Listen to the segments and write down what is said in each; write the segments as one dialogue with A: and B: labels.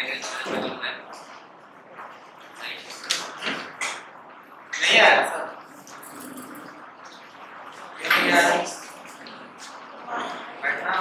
A: नहीं आ रहा सर, नहीं आ रहा बैठना।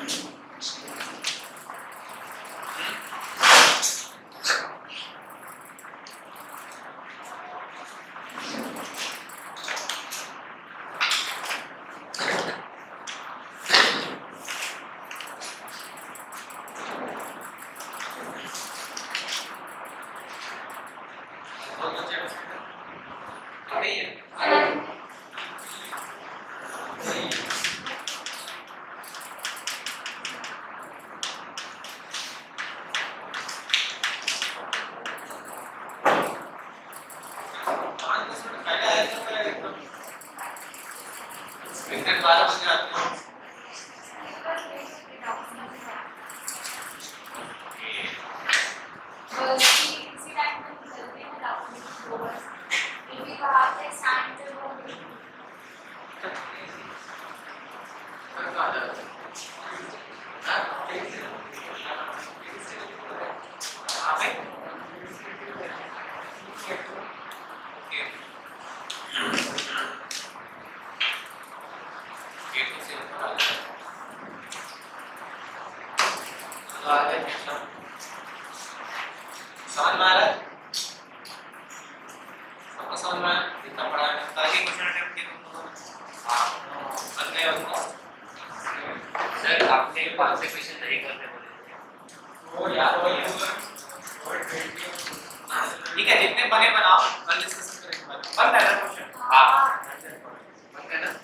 A: ठीक है, जितने बने बनाओ, कल डिस्कशन करेंगे। बन है ना क्वेश्चन? हाँ बन है ना।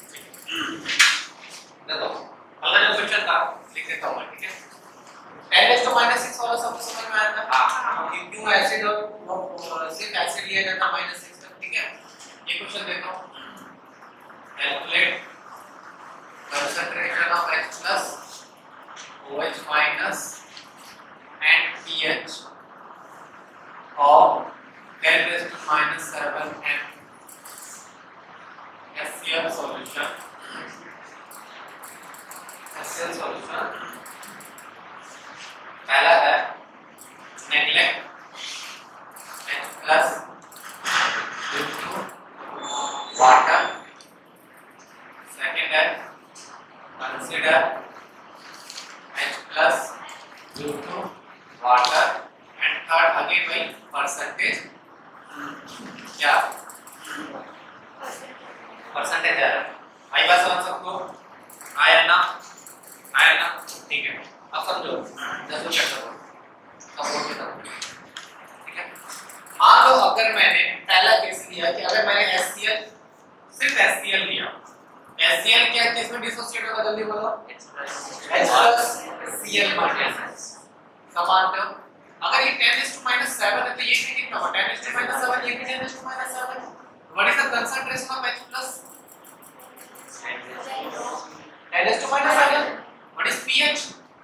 A: देखो अगला जो क्वेश्चन था लिख देता हूँ मैं, ठीक है। 10 - 6 वाला सब समझ में आया था? हाँ, क्यों एसिड और सिर्फ एसिड लिया जाता -6 तक, ठीक है। ये क्वेश्चन देखो, calculate concentration of H plus OH minus and pH of 10⁻⁷ m HCl solution. HCl solution पहला है neglect H plus due to water. Second है consider H plus due to water. And third again by percentage. क्या percentage है? आई बात समझ सकते हो? आया ना? ठीक है। अब समझो 10 चेक करो सपोर्ट के तरफ, ठीक है। मान लो अगर मैंने पहला केस लिया कि अगर मैंने HCl सिर्फ HCl लिया, HCl क्या केस में डिसोसिएट होगा? जल्दी बोलो। H plus Cl माइनस समान हो। अगर ये 10⁻⁷ है तो ये कितना होगा? 10⁻⁷, ये भी 10⁻⁷। What is the concentration of H plus? 10⁻⁷. What is pH?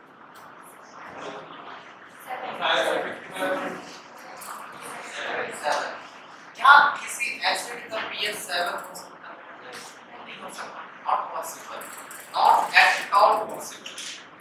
A: 7. क्या किसी एसिड का pH 7 हो सकता है? नहीं हो सकता, not possible, not at all possible।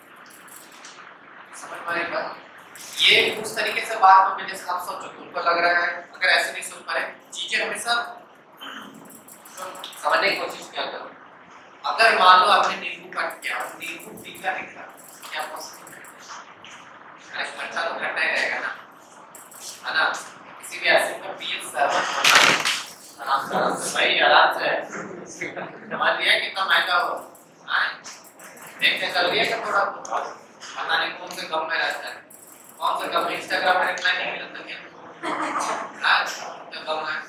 A: समझ में आएगा? ये उस तरीके से बात में जैसे आप सोचो, तुमको लग रहा है अगर ऐसे नहीं सोच पाए चीजें हमेशा समझने की कोशिश किया करो। अगर मान लो आपने नींबू काट किया, नींबू तीखा निकला, क्या पॉसिबल है? अच्छा तो घटना ही रहेगा ना, है ना। किसी भी एसिड का pH 7 आराम से भाई, आराम से समझ लिया कितना महंगा हो। देखते चल रही है कि थोड़ा पता नहीं कौन से कम में रहता है, कौन सा कम। इंस्टाग्राम में रिप्लाई नहीं मिलता क्या? हाँ तो कम है।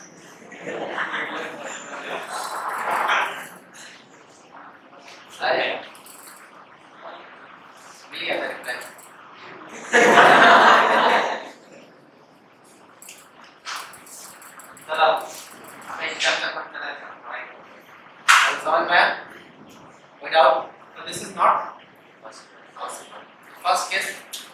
A: अरे मिल गया रिप्लाई। चलो मैं चर्चा करते रहता हूँ। समझ में आया? Without, so this is not possible. First case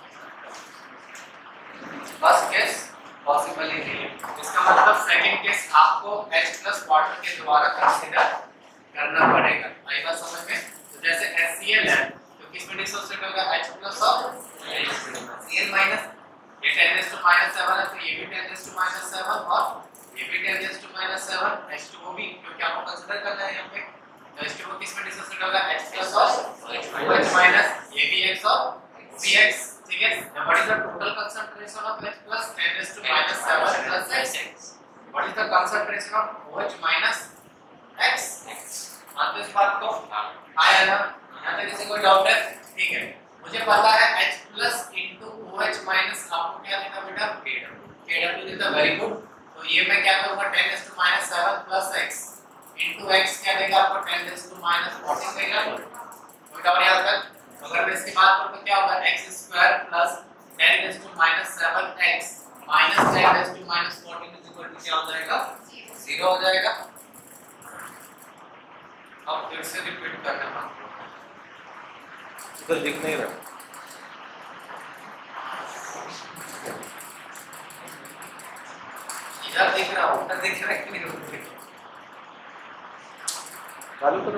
A: possible ही नहीं है। इसका मतलब सेकंड केस आपको H plus वाटर के द्वारा कंसीडर करना पड़ेगा। आई बात समझ में? तो जैसे HCl है तो किस में डिसोसिएट होगा? H plus और Cl माइनस। ये 10⁻⁷ है तो ये भी 10⁻⁷ और ये भी 10⁻⁷, H2O भी, क्योंकि आपको कंसीडर करना है यहाँ पे। तो H2O किस में डिसोसिएट होगा? H+ और OH-, ये भी X और वो भी X, ठीक है। Now what is the total concentration of H+ 10⁻⁷ plus X? What is the concentration of OH minus X? मानते इस बात को? आया ना? यहाँ तक किसी को डाउट है? ठीक है। मुझे पता है H+ into OH minus आपको क्या देगा बेटा? KW देता, वेरी गुड। तो ये मैं क्या करूँगा? 10⁻⁷ plus X into X क्या देगा आपको? 10⁻⁴ देगा। कोई डाउट याद कर? अगर मैं इसकी बात करूँ तो क्या होगा? x² plus 10⁻⁷x minus 10⁻⁴ is equal to क्या हो जाएगा? 0 हो जाएगा। अब फिर से रिपीट करना है,
B: उधर दिख नहीं रहा।
A: इधर दिख रहा, उधर दिख रहा है कि नहीं?
B: चालू करो,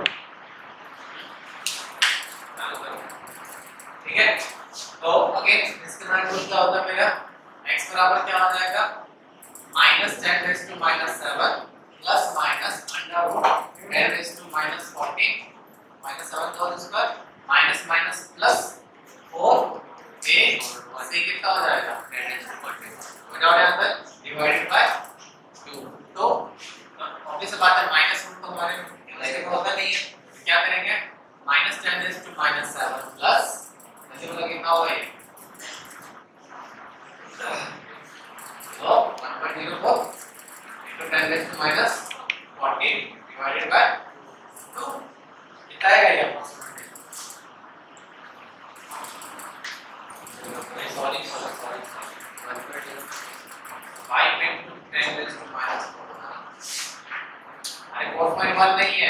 A: ठीक है। तो अगेन इसके बाद क्या होता है मेरा? x बराबर क्या हो जाएगा? -10⁻⁷ प्लस माइनस √10⁻⁴ -7 का whole square minus minus plus 4a से कितना हो जाएगा? 10⁻⁴ बराबर यहाँ पर डिवाइडेड बाय 2। तो ऑब्वियस बात है माइनस रूट तो हमारे ऐसे को होता नहीं है, तो क्या करेंगे? -10⁻⁷ प्लस ऐसे बोला कितना होगा ये? तो 1.04 into 10⁻⁴ divided by 2 कितना आएगा ये? सॉरी 5 into 10⁻⁴ अरे 4.1 नहीं है,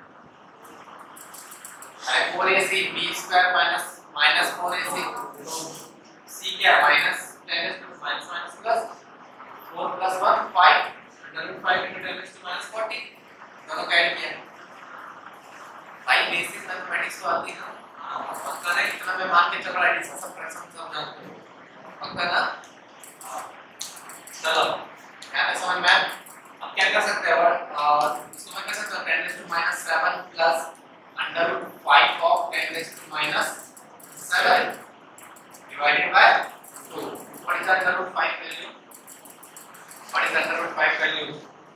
A: अरे 4ac b² minus 4ac c क्या माइनस 10⁻⁻ प्लस 4 plus 1 5 √5 into 10⁻⁴ दोनों का ऐड किया। भाई बेसिक मैथमेटिक्स तो आती है ना? पक्का ना? इतना मैं मान के चल रहा है, इसका सब फ्रैक्शन सब जानते हो, पक्का ना? चलो क्या है समझ में? अब क्या कर सकते हैं? इसको मैं कर सकता हूँ 10⁻⁷ plus √5 of 10⁻⁷ divided by 2. What is the √5 value? What is the √5 value?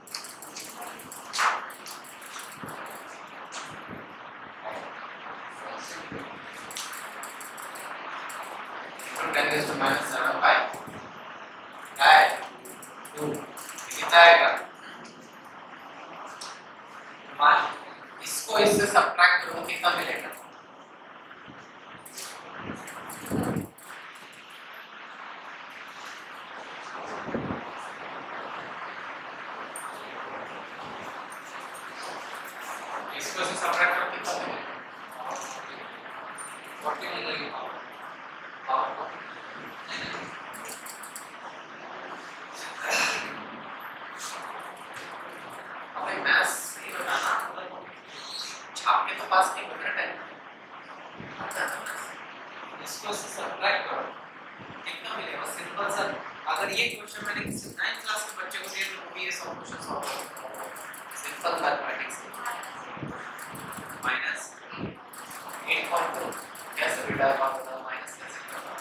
A: So 10⁻⁷ by 2 कितना आएगा? मान इसको इससे सब्ट्रैक्ट करो कितना मिलेगा? इसको से सब्ट्रैक्ट करो कितना मिलेगा? 40 मिलेगा। अबे मैथ्स नहीं बताना, छाप के तो पास नहीं बन रहा है। इसको से सब्ट्रैक्ट करो कितना मिलेगा? सिंपल सा, अगर ये क्वेश्चन मैंने किसी 9th क्लास के बच्चे को दिया तो वो भी ये सब क्वेश्चन सॉल्व करेगा। सिंपल मैथमेटिक्स -8.2 कैसे बेटा बात बता, माइनस कैसे करना?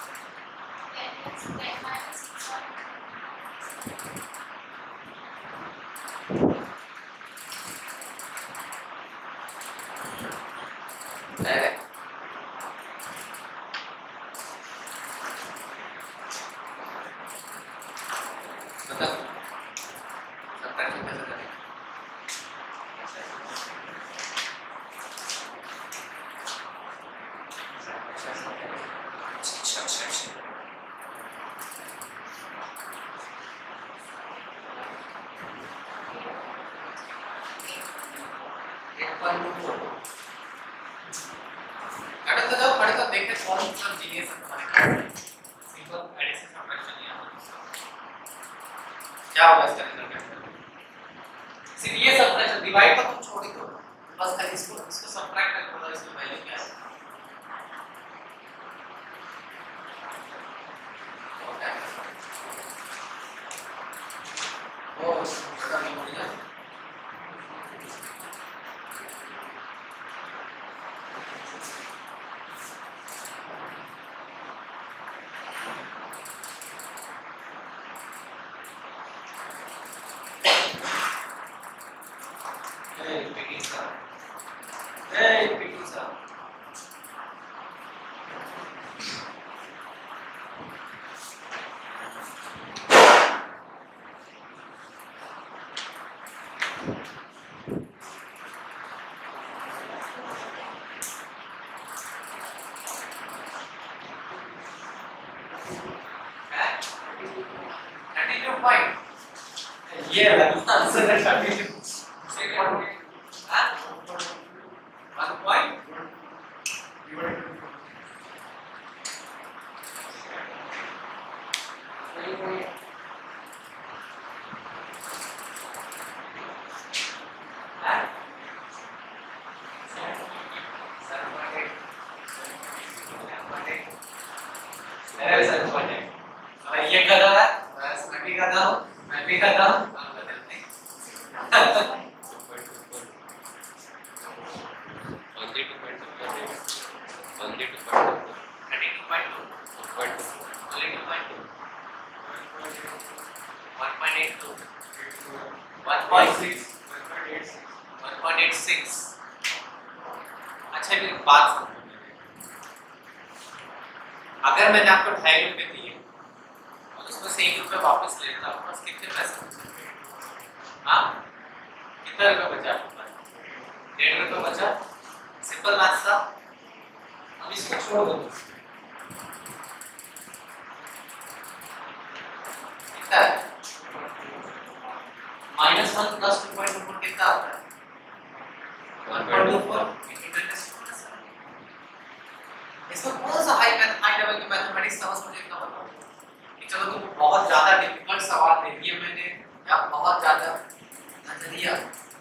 A: क्या होगा इसका रिजल्ट? सिर्फ ये सब्ट्रैक्शन डिवाइड तो तुम छोड़ ही दो, बस खाली इसको सब्ट्रैक्ट करके बताओ इसकी वैल्यू क्या है। ये आंसर है हाँ 1 पॉइंट ये गधा है बस मैं भी गधा हूँ मैं भी गधा हूँ अच्छा एक बात समझो अगर मैंने आपको 2.5 रुपए दिए और उसमें से 1 रुपया वापस ले लेता हूँ बस कितने पैसे बचे हाँ कितना रुपया बचा आपके पास 1.5 रुपया बचा सिंपल मैथ्स था अब इसको छोड़ दो कितना है -1 + 2.24 कितना आता है 1.24 इसको कौन सा हाई लेवल की मैथमेटिक्स समझ मुझे इतना बताओ कि चलो तुम बहुत ज्यादा डिफिकल्ट सवाल दे दिए मैंने या बहुत ज्यादा नजरिया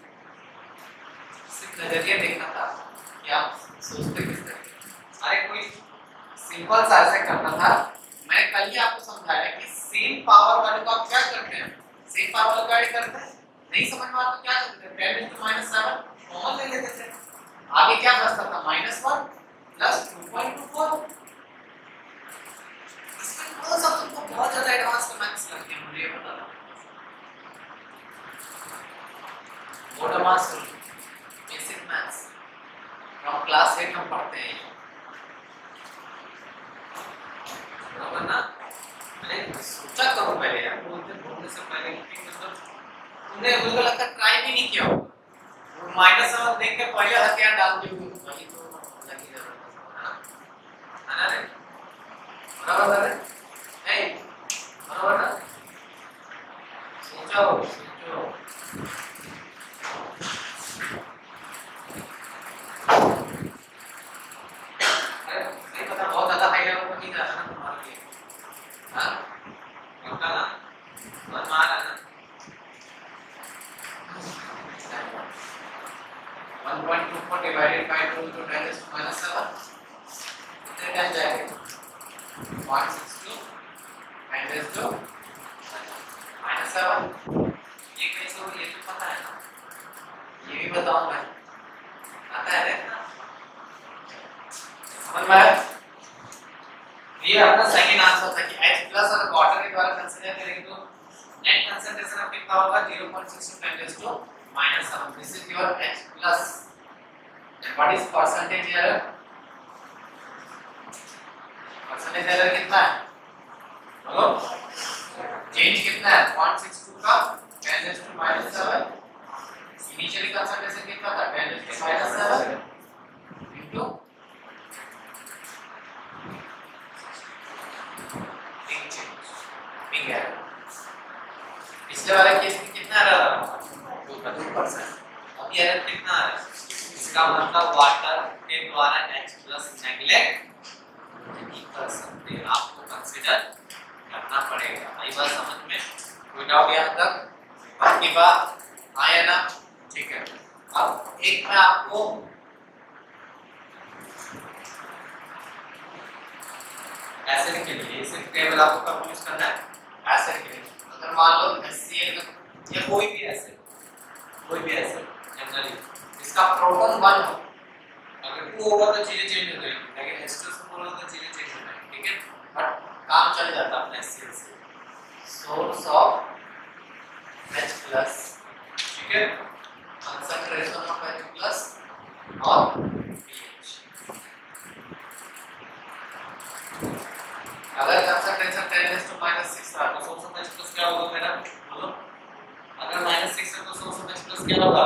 A: सिर्फ नजरिया देखना था कि आप सोचते किस तरह अरे कोई सिंपल सा ऐसे करना था मैं कल ही आपको समझाया कि सेम पावर वाले को आप क्या करते हैं सेम पावर वाले को ऐड करते हैं नहीं समझ में आता तो क्या करते हैं 10 - 7 कॉमन ले लेते थे आगे क्या बचता था -1 + 2.24 इसमें कौन सा तुमको बहुत ज्यादा एडवांस का मैथ्स लग गया मुझे ये बता दो board master basic maths from class 8 हम पढ़ते हैं बराबर ना मैंने सोचा करो पहले यार बोलने से पहले कि मतलब तुमने मुझे लगता है ट्राई भी नहीं किया होगा -7 देख के पहले हथियार डाल दिए वही तो लगी जरूरत है ना रे बराबर है नहीं बराबर ना सोचो अरे नहीं पता बहुत ज्यादा हाई लेवल पर नहीं जाना ना तुम्हारे लिए हाँ पक्का ना मत मार ना 1.24 divided by 2 into 10 is to -7 कितने टाइम जाएगा 162 10 is to -7 ये कैसे हो ये तो पता है ना ये भी बताऊं मैं आता है ना समझ में आया ये अपना सेकंड आंसर था कि H प्लस और वाटर के द्वारा कंसीडर करेंगे तो नेट कंसंट्रेशन ऑफ कितना होगा 0.6 10 is to -7 this is your H plus and what is percentage error कितना है बोलो चेंज कितना है 162 का 10 is to -7 इनिशियली कंसंट्रेशन कितना था 10 is to -7 into big error पिछले वाले केस में कितना एरर रहा 2%। अब ये एरर कितना है इसका मतलब वाटर के द्वारा H प्लस नेग्लेक्ट नहीं कर सकते आपको कंसीडर करना पड़ेगा आई बात समझ में कोई डाउट यहाँ तक बाकी बात आया ना ठीक है अब एक मैं आपको एसिड के लिए इसे टेबल आपको कब यूज करना है एसिड के लिए अगर मान लो HCl या कोई भी एसिड जनरली इसका प्रोटॉन 1 हो अगर 2 होगा तो चीजें चेंज हो जाएंगी लेकिन H2 से बोलो तो चीजें चेंज हो जाएंगी ठीक है बट काम चल जाता है अपने HCl से सोर्स ऑफ H प्लस ठीक है कंसंट्रेशन ऑफ H प्लस और pH अगर कंसंट्रेशन 10 to -6 था तो सोर्स ऑफ H प्लस क्या होगा मेरा बोलो अगर -6 है तो सोर्स ऑफ H प्लस क्या होगा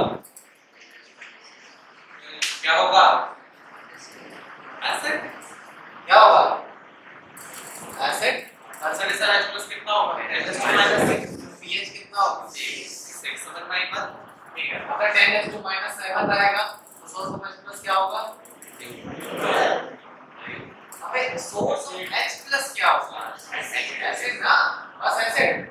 A: एसिड क्या होगा एसिड कंसंट्रेशन H प्लस कितना होगा 10 to -6 pH कितना होगा 6 समझ में आई बात? ठीक है, अगर 10⁻⁻7 रहेगा तो सोर्स ऑफ h प्लस क्या होगा? अबे सोर्स ऑफ h प्लस क्या होगा? एसिड ना, बस एसिड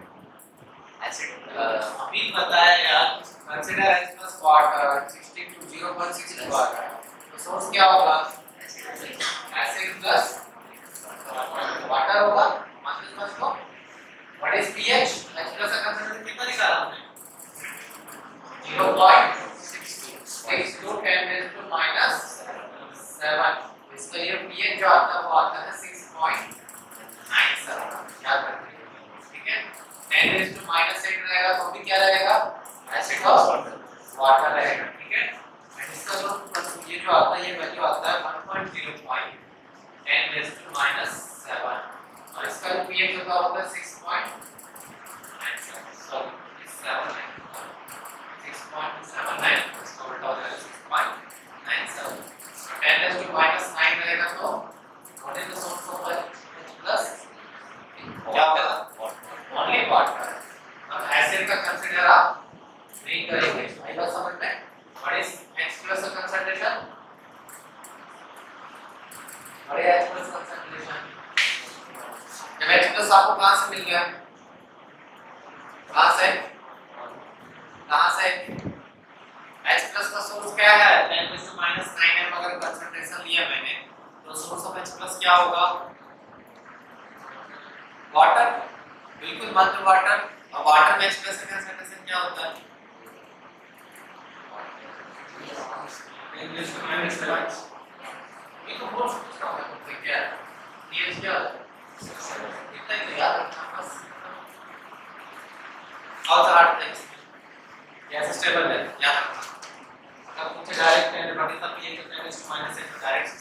A: अभी बताया यार, consider h plus water 60 to 0.6 water, तो सोर्स क्या होगा? एसिड प्लस वाटर होगा। समझ लो what is pH? h plus का कंसंट्रेशन कितना निकाला हमने? 0.62 10⁻⁻7। इसका ये pH जो आता है वो आता है 6.97, याद रखिए। ठीक है, 10⁻⁻8 रहेगा तो भी क्या रहेगा? एसिड और वाटर रहेगा। ठीक है, एंड इसका जो ये जो आता है ये वैल्यू आता है 1.05 10⁻⁻7 और इसका जो pH होता है 6.97, सॉरी 6.79, इसका उल्टा हो जाएगा 6.97। 10⁻⁻9 रहेगा तो what is the source of H plus? क्या होगा? Only water. अब एसिड का कंसीडर आप नहीं करेंगे, आई बात समझ में? व्हाट इज H प्लस का concentration? What is H plus concentration? जब H प्लस आपको कहां से मिल गया? कहां से? H प्लस का सोर्स क्या है? 10⁻⁻9 अगर कंसंट्रेशन लिया मैंने तो सोर्स ऑफ H प्लस क्या होगा? वाटर, बिल्कुल मात्र वाटर। और वाटर में H प्लस का कंसंट्रेशन क्या होता है? इंग्लिश में -1। ये तो बहुत पूछता हूं मैं, क्या है pH क्या है? इतना ही याद रखना बस। और हार्ड थिंग्स कैसे स्टेबल है याद रखना। अगर पूछे डायरेक्ट एंटीबॉडी तब pH कितना है -8 डायरेक्ट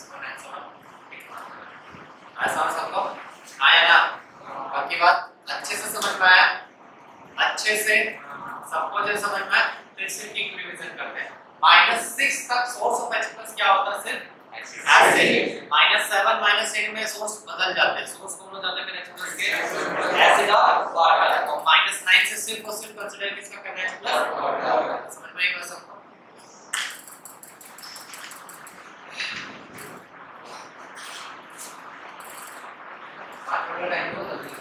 A: 6.97 आसान सबको आया ना? बाकी बात अच्छे से समझ में आया? अच्छे से सबको जो समझ में आया फिर से एक रिवीजन करते हैं। -6 तक सोर्स ऑफ H प्लस क्या होता है? सिर्फ एसिड। -7 -8 में सोर्स बदल जाते हैं, सोर्स कौन हो जाते हैं फिर H प्लस के? एसिड और वाटर। और -9 से सिर्फ और सिर्फ कंसीडर किसका करना है? H plus water. समझ में आएगा सबको? थोड़ा टाइम दो जल्दी।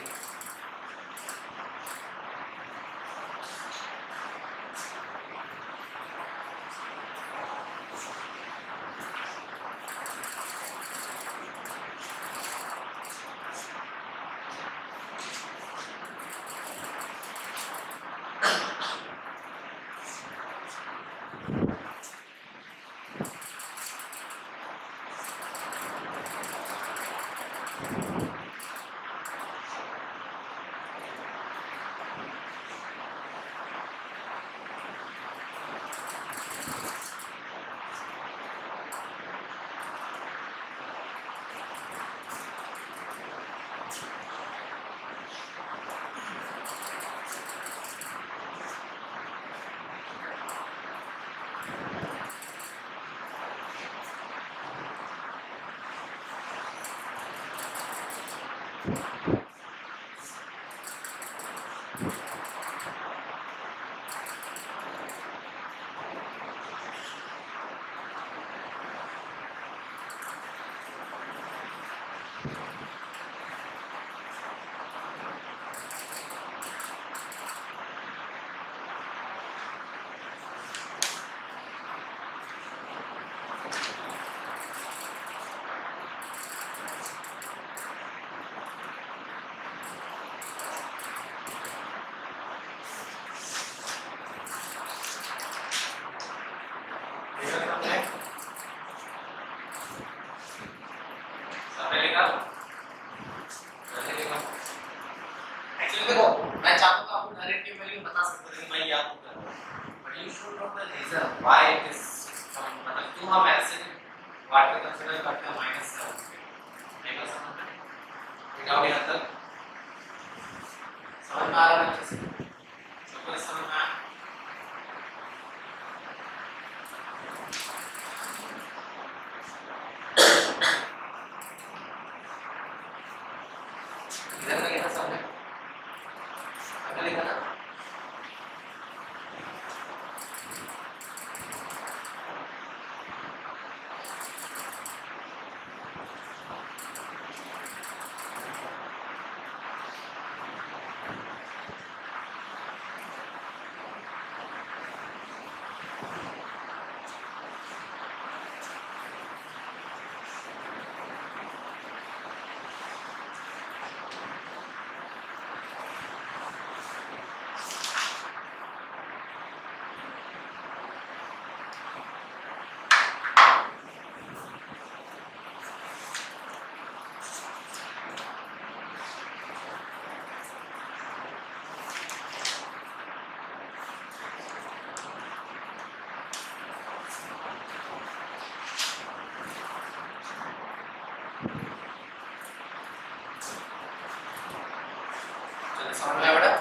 A: समझ में आया बेटा?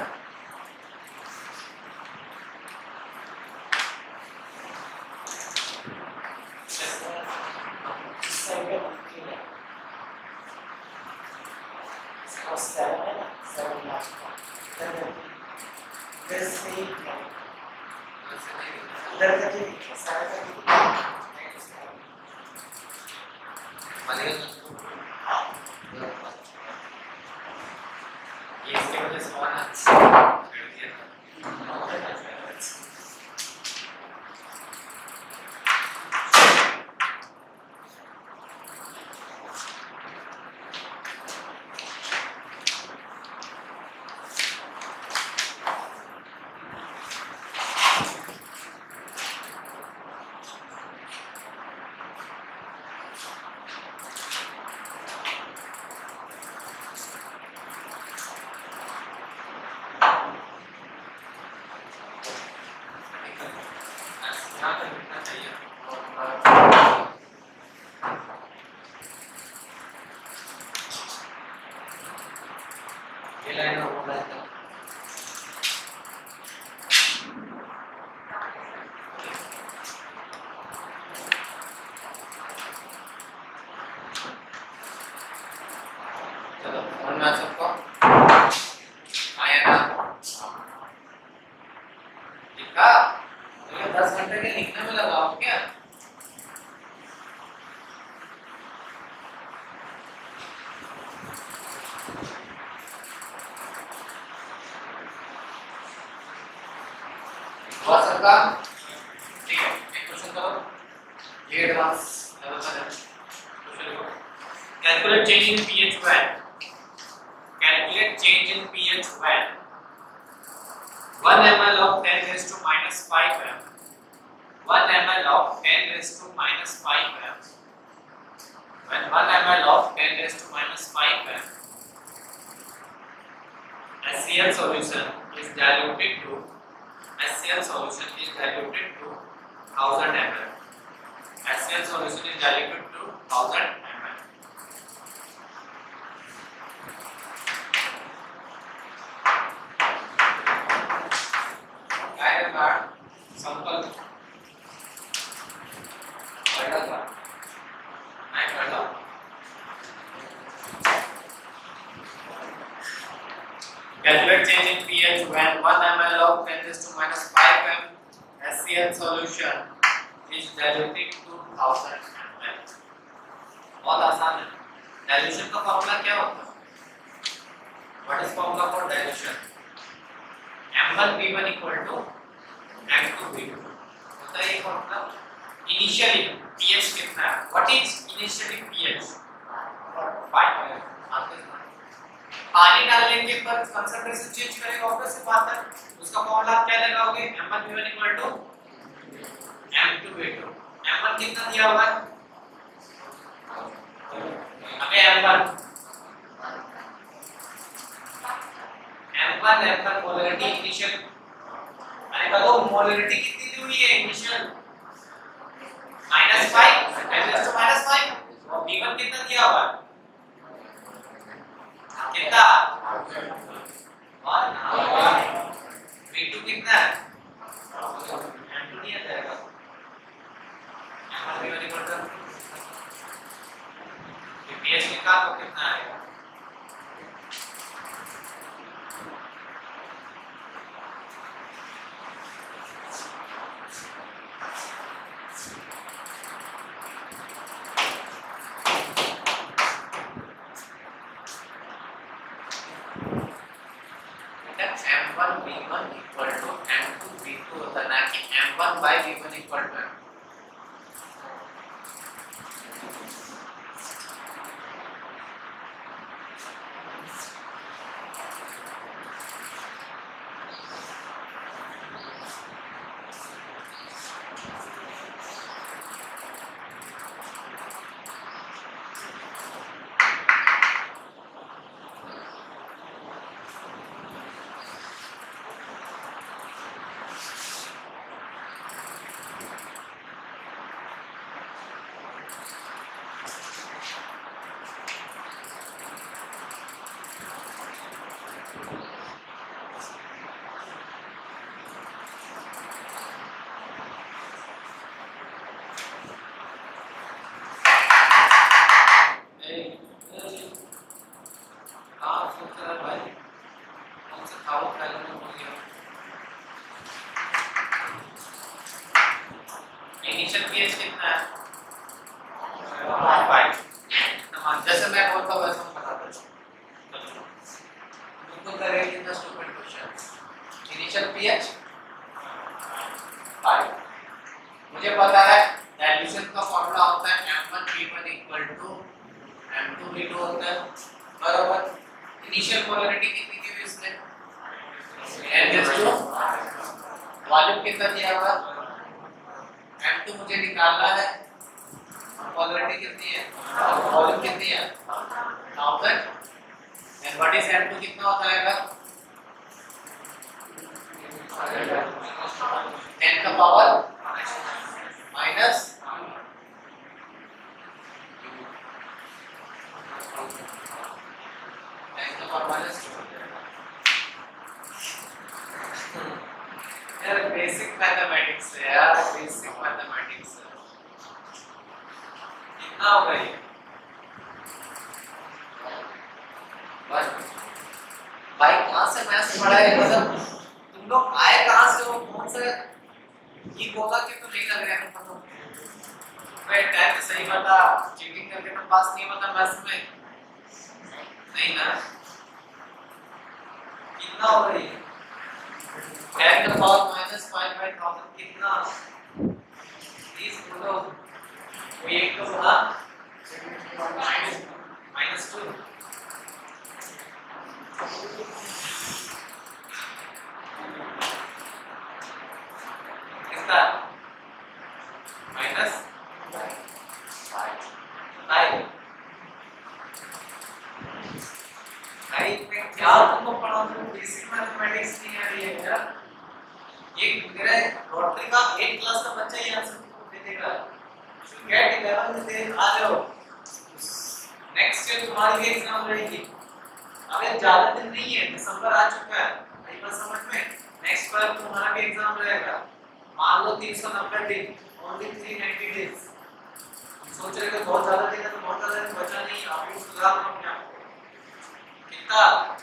A: ठीक है, एक क्वेश्चन करो, ये एडवांस लेवल का है। क्वेश्चन लिखो, calculate change in pH when, calculate change in pH when 1 ml of 10 raised to minus 5 gram, 1 ml of 10 raised to minus 5 gram, when 1 ml of 10 raised to minus 5 gram HCl solution is diluted to 1000 ml. HCl solution is diluted to 1000 ml. क्या है बात? संकल्प पढ़ा था, मैं पढ़ा। Calculate change in pH when 1 ml of 10 raised to minus 5 gram HCl solution is diluted to 1000 ml. बहुत आसान है। Dilution का फॉर्मूला क्या होता है? What is formula for dilution? M1V1 equal to M2V2 होता है ये फॉर्मूला। Initially pH कितना है? What is initially pH? 5. पानी डालने के पर कंसंट्रेशन चेंज करेगा, ऑब्वियस सी बात है। उसका फॉर्मूला आप क्या लगाओगे? M1V1 equal to M2V2। M1 कितना दिया हुआ है? हमें M1 मोलरिटी इनिशियल, मैंने कहा तो मोलरिटी कितनी दी हुई है इनिशियल? -5, 10 to -5। और V1 कितना दिया हुआ है? कितना? 1 V2 कितना है? M2 नहीं आता है। M1V1 इक्वल टू pH निकाल तो कितना आएगा? M1V1 इक्वल टू M2V2 होता है, ना कि M1/V1 इक्वल टू आओ पहले मैं बोल दिया इनिशियल पीएच कितना है 5 जैसे मैं बोलता हूँ वैसे हम बताते हैं तुमको करेंगे कितना स्टूपिड क्वेश्चन इनिशियल पीएच 5 मुझे पता है डाइल्यूशन का फॉर्मूला होता है M1V1 M2V2 होता है बराबर इनिशियल पोलैरिटी कितनी दी हुई इसने n/2 वॉल्यूम कितना दिया हुआ M2 मुझे निकालना है पोलैरिटी कितनी है वॉल्यूम कितनी है 1000 एंड व्हाट इज M2 कितना होता है 10 का पावर माइनस 10 का पावर माइनस 2 यार बेसिक मैथमेटिक्स है यार बेसिक मैथमेटिक्स है कितना होगा ये भाई कहां से मैथ्स पढ़ा है मतलब तुम लोग आए कहां से हो कौन से ये बोला कि तो नहीं लग रहा है पता भाई टाइम सही बता चीटिंग करके तो पास नहीं होता मैथ्स में नहीं ना कितना हो रही है 10 का पावर माइनस 5/1000 कितना प्लीज बोलो कोई एक तो बोला -2 कितना माइनस 5 भाई मैं क्या तुमको पढ़ा दूं बेसिक मैथमेटिक्स नहीं आ रही है यार एक मेरा लॉटरी का 8 क्लास का बच्चा ही आंसर दे देगा गेट 11 में दे आ जाओ नेक्स्ट ईयर तुम्हारी भी एग्जाम रहेगी अबे ज्यादा दिन नहीं है दिसंबर आ चुका है भाई बात समझ में नेक्स्ट बार तुम्हारा भी एग्जाम रहेगा मान लो 390 दिन ओनली 390 डेज सोच रहे हो बहुत ज्यादा दिन है तो बहुत ज्यादा दिन बचा नहीं आप भी सुधार लो अपने आप को कितना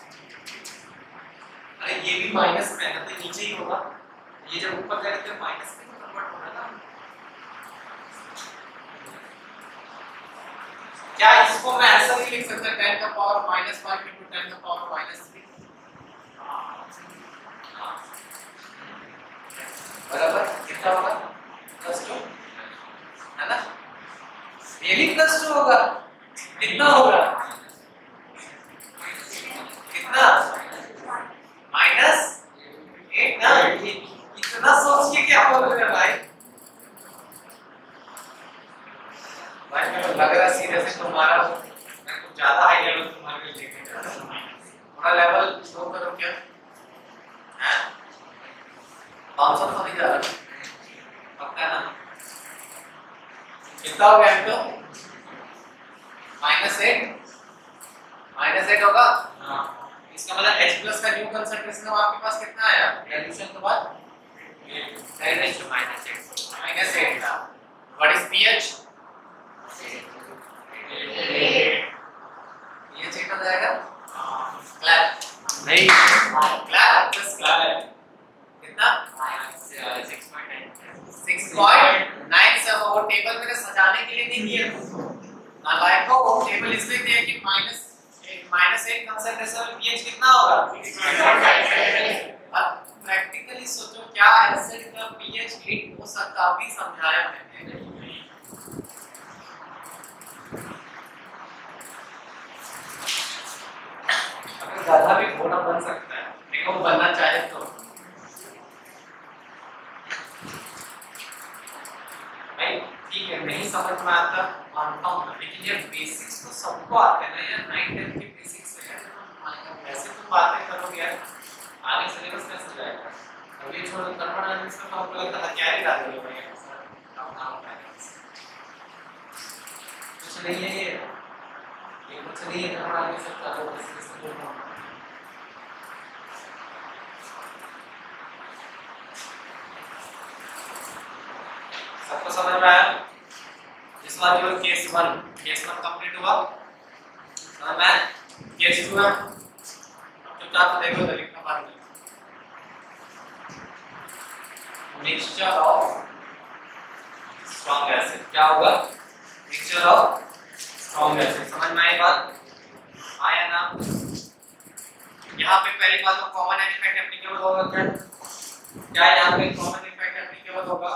A: अरे ये भी माइनस में है तो नीचे ही होगा ये जब ऊपर जाएगा तो माइनस में कन्वर्ट होगा ना क्या इसको मैं ऐसा नहीं लिख सकता 10 का पावर -5 into 10 का पावर -3 बराबर कितना होगा +2 है ना ये भी +2 होगा कितना होगा कितना -8 ना इतना सोच के क्या बोल रहे हैं भाई भाई मेरे को लग रहा है सीरियसली तुम्हारा मैं कुछ ज्यादा हाई लेवल तुम्हारे लिए लेके जा रहा हूं थोड़ा लेवल लो करो क्या हैं 500 तो नहीं जा रहा पक्का ना कितना हो गया तो -8 होगा हां इसका मतलब H+ का न्यू कंसंट्रेशन आपके पास कितना आया डाइल्यूशन के बाद 10 - 8 था व्हाट इज pH ये चेक हो जाएगा क्लैप नहीं क्लैप बस क्लैप है कितना 6.97 वो टेबल मैंने सजाने के लिए नहीं दिया नालायक को वो टेबल इसलिए दिया कि -8 कंसंट्रेशन में pH कितना होगा अब प्रैक्टिकली सोचो क्या एसिड का pH 8 हो सकता अभी समझाया मैंने गधा भी घोड़ा बन सकता है लेकिन वो बनना चाहे तो भाई ठीक है नहीं समझ में आता मानता हूँ लेकिन ये बेसिक्स तो सबको आते हैं ना यार 9-10 के बेसिक्स है वैसे तुम बातें करोगे यार आगे सिलेबस कैसे जाएगा अभी छोड़ो थर्मोडायनामिक्स का तो हमको लगता है क्या ही डाल दोगे भाई कुछ नहीं है ये कुछ नहीं है थर्मोडायनामिक्स का तो बेसिक्स को सबको समझ में आया इस बार जो केस 1 कंप्लीट हुआ समझ में केस 2 है अब चुपचाप देखो लिखना बात मिक्सचर ऑफ स्ट्रॉन्ग एसिड क्या होगा? Mixture of strong acid. समझ में आई बात? आया ना? यहाँ पे पहली बात तो कॉमन इफेक्ट एप्लीकेबल होगा क्या? क्या यहाँ पे कॉमन इफेक्ट एप्लीकेबल होगा?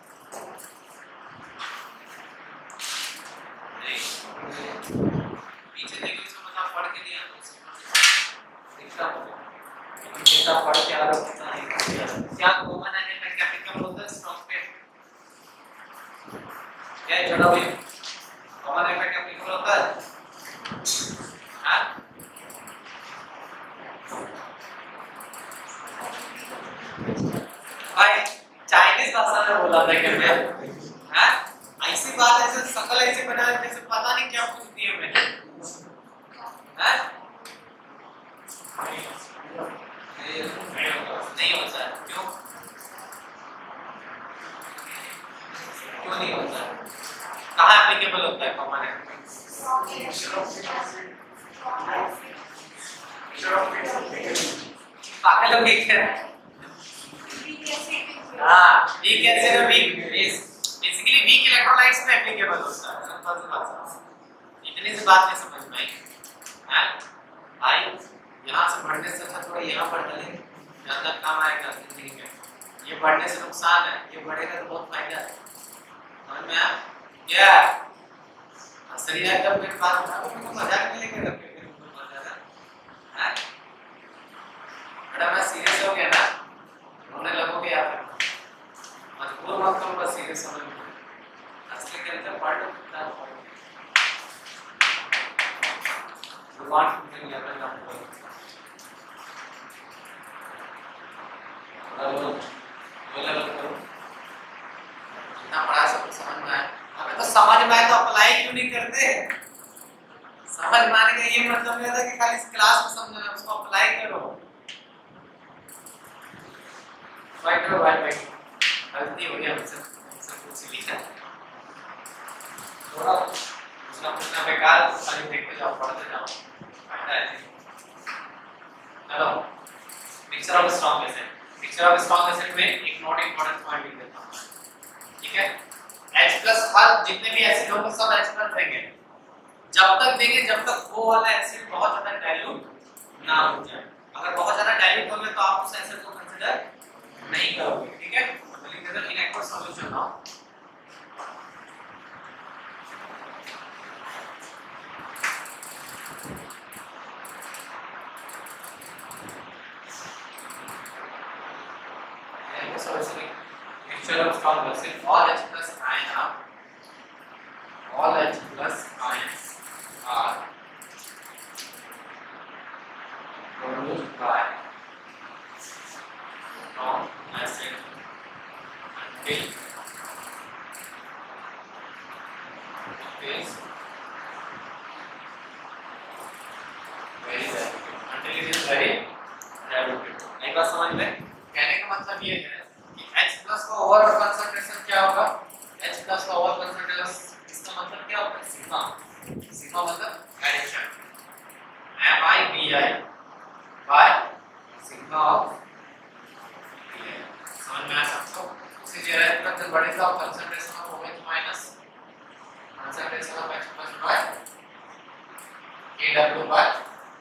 A: नहीं। पीछे देखो इसको मतलब पढ़ के दिया दिखता होगा। कितना पढ़ के आ रहा है? क्या कॉमन इफेक्ट एप्लीकेबल होता है स्ट्रॉन्ग पे? क्या है छोटा भाई? कॉमन इफेक्ट एप्लीकेबल होता है? हाँ? भाई चाइनीज भाषा में बोला था कि मैं हैं ऐसी बात ऐसे सकल ऐसे बना जैसे पता नहीं क्या पूछ दिया मैंने हैं नहीं होता है क्यों नहीं होता है? कहाँ एप्लीकेबल होता है कॉमन है? पागल लोग देख रहे हैं। हाँ वीक एसिड और वीक बेसिकली वीक इलेक्ट्रोलाइट्स में एप्लीकेबल होता है। सिंपल सी बात इतनी सी बात नहीं समझ में आई हैं भाई? यहाँ से पढ़ने से अच्छा थोड़ा यहाँ पढ़ लें ज़्यादा काम आएगा जिंदगी में। ये पढ़ने से नुकसान है, ये बढ़ेगा तो बहुत फायदा है। समझ में आया? क्या असली है जब मेरे बात उठा तो तुमको मजाक में लेके रखे फिर तुमको मजा आता है बड़ा मैं सीरियस हो गया ना रोने लगोगे यार मजबूर मत करो बस सीरियस होने में असली के अंदर पढ़ लो कितना पढ़ भगवान तुमने लिया था आपको बोला करो इतना पढ़ा सब समझ में आया। हमें तो समझ में आए तो अप्लाई क्यों नहीं करते? समझ में आने का ये मतलब नहीं था कि खाली इस क्लास में समझना, उसको अप्लाई करो। फाइट करो भाई गलती हो गया मुझसे कुछ लिखा थोड़ा पूछना बेकार खाली देखते जाओ पढ़ते जाओ फायदा है। चलो मिक्सचर ऑफ स्ट्रॉन्ग एसिड में एक नोट इंपॉर्टेंट पॉइंट लिख देता हूं ठीक है? H+ हर जितने भी एसिड होंगे सब H+ देंगे जब तक देंगे जब तक वो वाला एसिड बहुत ज्यादा डाइल्यूट ना हो जाए। अगर बहुत ज्यादा डाइल्यूट हो गया तो आप उस एसिड को कंसीडर नहीं करोगे ठीक है? तो लिख देते हैं in aqua solution now mixture of strong acid all H+ ion all H+ ions are produced by strong acid until it is very diluted। एक बात समझ में? कहने का मतलब ये है H+ का ओवरऑल कंसंट्रेशन क्या होगा? H+ का ओवरऑल कंसंट्रेशन इसका मतलब क्या होगा? सिग्मा मतलब addition MiBi by sigma of Bi। समझ में आया सबको? उसी जगह पर जब बढ़ेगा concentration of OH minus concentration of H+ by Kw by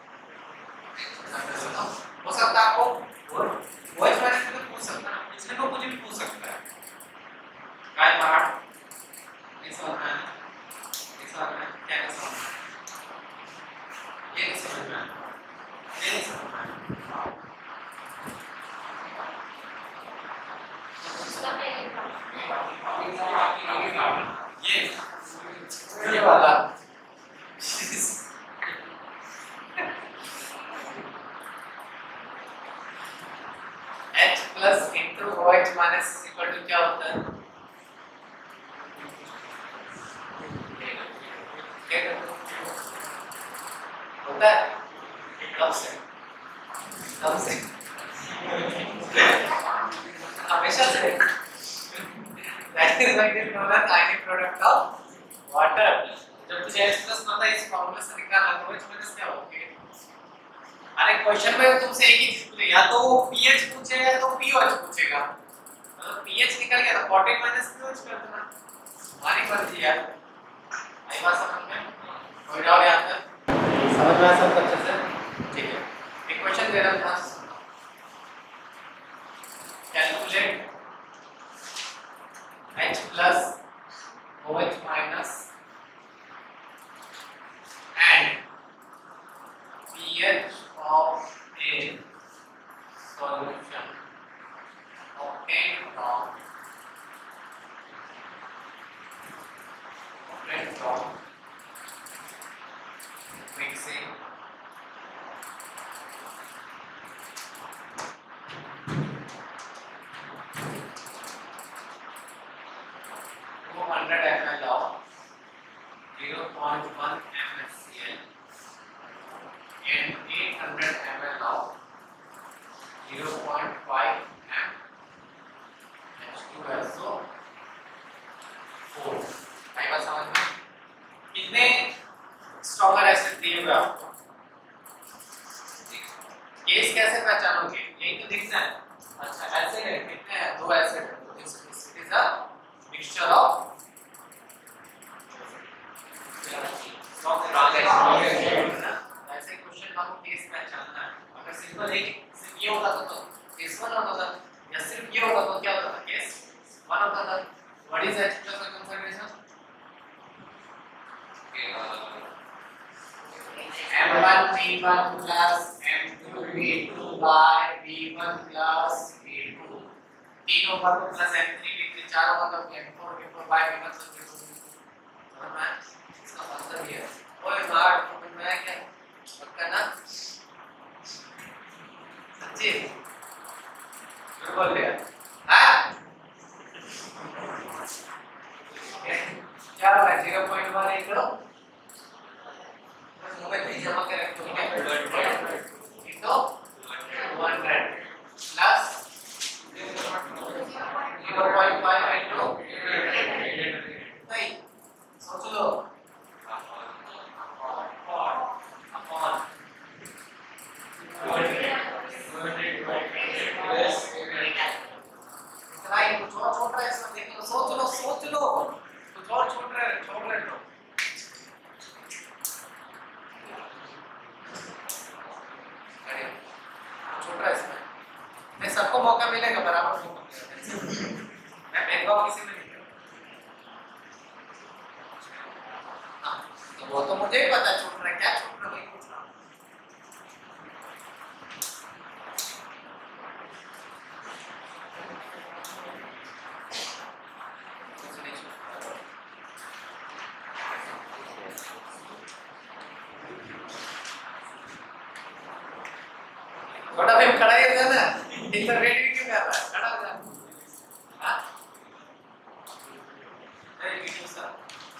A: हो सकता है आपको OH माइनस में पूछ सकता है इसमें को कुछ भी पूछ सकता है काय मार नहीं समझ में आया क्या नहीं समझ में ये नहीं समझ में ये नहीं समझ में ये वाला H+ into OH minus is equal to क्या होता है? होता है कब से हमेशा से that is why it is known as ionic product of water। जब तुझे H+ पता है इस फॉर्मूला से निकालना तो OH minus क्या होगी? अरे क्वेश्चन में तुमसे एक ही चीज पूछे या तो वो pH पूछेगा या तो pOH पूछेगा। मतलब pH निकल गया था 14 माइनस QH कर देना हमारी मर्जी यार। आई बात समझ में? कोई डाउट यहाँ पे? समझ में आया सब अच्छे से? ठीक है। एक क्वेश्चन दे रहा था, calculate H plus OH minus and pH of a solution obtained from mixing ml of 0.1 MSCl and 800 ml of 0.5 m H2SO4। आई बात समझ में? कितने स्ट्रॉन्गर एसिड दिए हुए आपको? केस कैसे पहचानोगे? यही तो दिखना है। अच्छा एसिड है, कितने हैं? 2 एसिड है, तो this is a mixture of ऐसे क्वेश्चन का आपको केस पहचानना है। अगर सिंपल सिर्फ ये होता तो केस 1 होता था, या सिर्फ ये होता तो क्या होता था? केस 1 होता था। व्हाट इज H plus का concentration? M1 V1 plus M2 V2 by V1 plus V2। 3 होगा तो प्लस M3 V3, 4 होगा तो M4 V4 by V1 plus V2। समझ में? इसका मतलब ये है। ओए मार समझ में आया क्या? पक्का ना? सच्ची? झूठ बोल दिया? हाँ? क्या होगा? 0.1 एक लो। बस मुँह में दही जमा के रखो क्या? एक तो 200 प्लस 0.5 into नहीं सोच लो सोच लो कुछ और छोड़ रहे हो। छोड़ रहा है इसमें नहीं, सबको मौका मिलेगा, बराबर मौका मिलेगा। मैं भेदभाव किसी में नहीं करता। हाँ तो वो तो मुझे ही पता छोड़ रहा है, क्या छोड़ रहा है पूछ रहा हूँ। थोड़ा भी खड़ा ही रहना ना, इतना वेट भी क्यों कर रहा है? खड़ा हो जा। हाँ नहीं वीडियो सर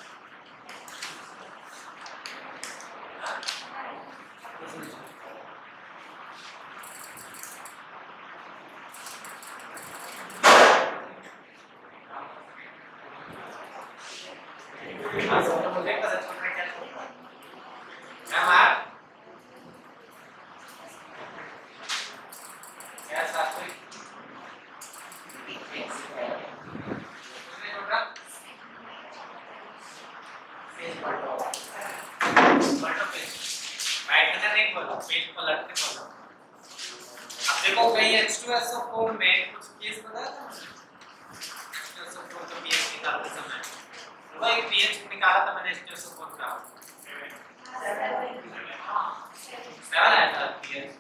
A: तो मुझे पता चल रहा है क्या छोड़ रहा है। मैं मार क्या साथ में पेज पलट के बोलो। अब देखो कहीं H2SO4 में कुछ केस बताया था H2SO4 का pH निकालते समय, तो भाई pH निकाला था मैंने H2SO4 का 7 आया था pH।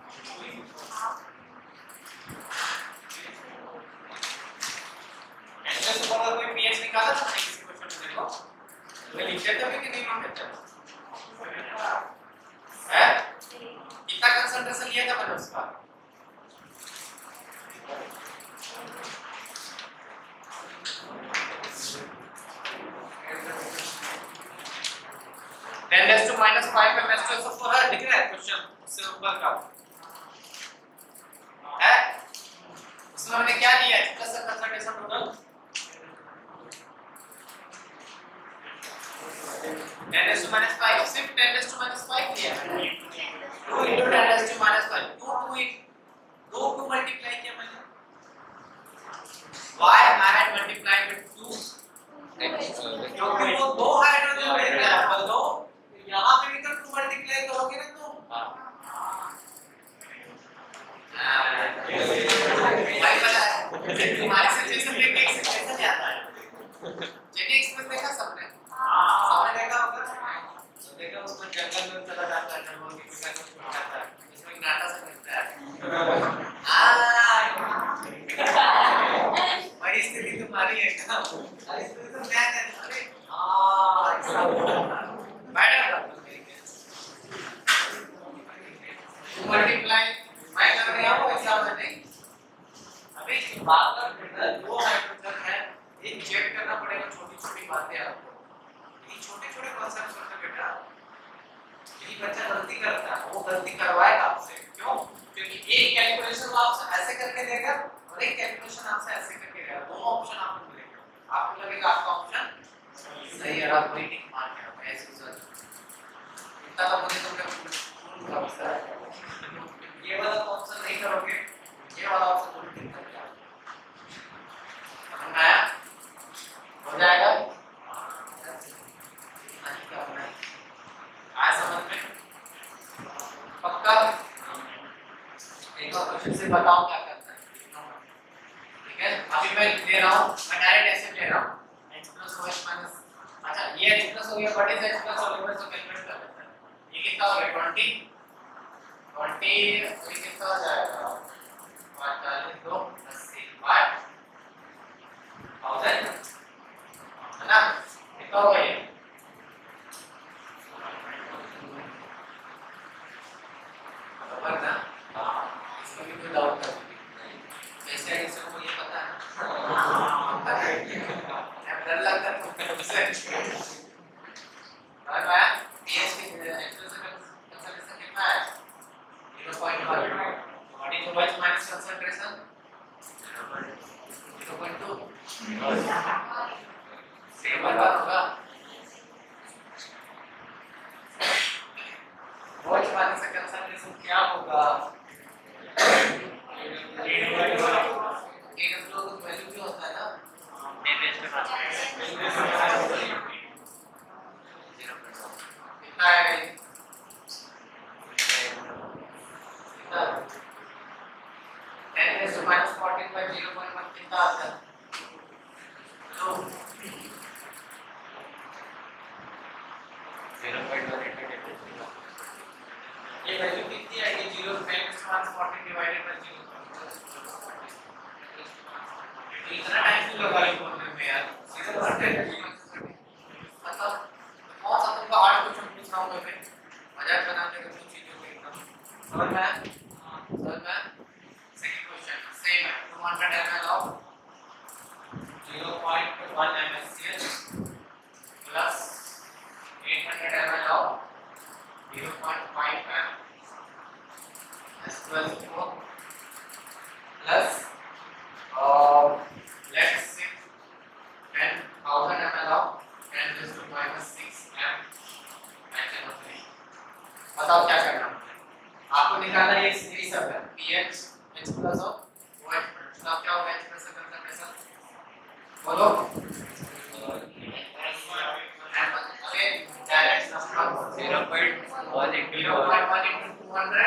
A: H2SO4 का कोई pH निकाला था किसी क्वेश्चन में? देखो मैं लिखे थे कि नहीं लिखे थे? है कितना कंसंट्रेशन लिया था मैंने उसका? -5 में H2SO4 है, दिख रहा है क्वेश्चन उससे ऊपर का है। उसमें हमने क्या लिया है? कितना कंसंट्रेशन टोटल? 10⁻⁵ सिर्फ 10⁻⁵ लिया है। 2 into 10⁻⁵ 2 मल्टीप्लाई किया मैंने। y तुम्हारी सिचुएशन देख के एक सिचुएशन याद आया। जेडी एक्सप्रेस देखा सबने? सबने देखा होगा। तो देखा उसमें जंगल में चला जाता है, जंगल की पिता को छोड़ जाता है, इसमें नाटा से मिलता है। वही स्थिति तुम्हारी है क्या? अरे इसमें तो क्या है? अरे ऐसा बैठा मल्टीप्लाई मैं कर रहा हूँ एग्जाम में नहीं। अभी बात कर बेटा दो हाइड्रोजन है, ये चेक करना पड़ेगा छोटी-छोटी बातें आपको। ये छोटे-छोटे कॉन्सेप्ट्स होते हैं बेटा। यही बच्चा गलती करता है, वो गलती करवाएगा आपसे। क्यों? क्योंकि एक कैलकुलेशन वो आपसे ऐसे करके देगा और एक कैलकुलेशन आपसे ऐसे करके देगा। दोनों ऑप्शन आपको मिलेगा। आपको लगेगा आपका ऑप्शन सही है, आप वही टिक मार के आओ ऐसे सर। इतना तो मुझे तुमने समझता है। ये वाला ऑप्शन नहीं करोगे, ये वाला ऑप्शन तो टिक कर जाओ। समझ में आया? हो जाएगा? नहीं करना है। आया समझ में? पक्का? एक और क्वेश्चन से बताओ क्या करना है। ठीक है? अभी मैं दे रहा हूँ, मैं डायरेक्ट ऐसे ले रहा हूँ। x plus y minus, अच्छा ये x plus हो गया, what is x plus y minus तो कैलकुलेट कर लेते हैं। ये कितना हो गया 20 ये कितना हो जाएगा 45 2 80 8 1000 है ना? कितना हो गया बराबर ना? इसमें भी कोई डाउट कर कैसे है इसको ये पता है अब डर लगता है तुमसे भाई मैं पीएच की कंसंट्रेशन कितना है 0.1 what is the H minus concentration 0.2 same बात होगा H minus concentration क्या होगा एक तो वैल्यू क्या होता है ना कितना है 10 raised to minus 14 by 0.1 कितना आता है तो 0.1 ये वैल्यू कितनी आएगी 0 10 raised to minus 14 divided by 0 इतना टाइम क्यों लगा ये बोलने में यार सीधे भरते हैं मतलब कौन सा तुमको हार्ड क्वेश्चन पूछ रहा हूं मैं मजाक बनाने का कुछ चीजों को एकदम समझ में सेकंड क्वेश्चन सेम है 200 ml of 0.1 mSCH plus 800 ml of 0.5 m S12O plus let's say 10,000 ml of 10 raised to minus 6 m HNO3 बताओ क्या करना आपको निकालना ये यही सब है pH H plus और OH मतलब क्या होगा H plus concentration बोलो अरे डायरेक्ट नंबर 0.1 into 200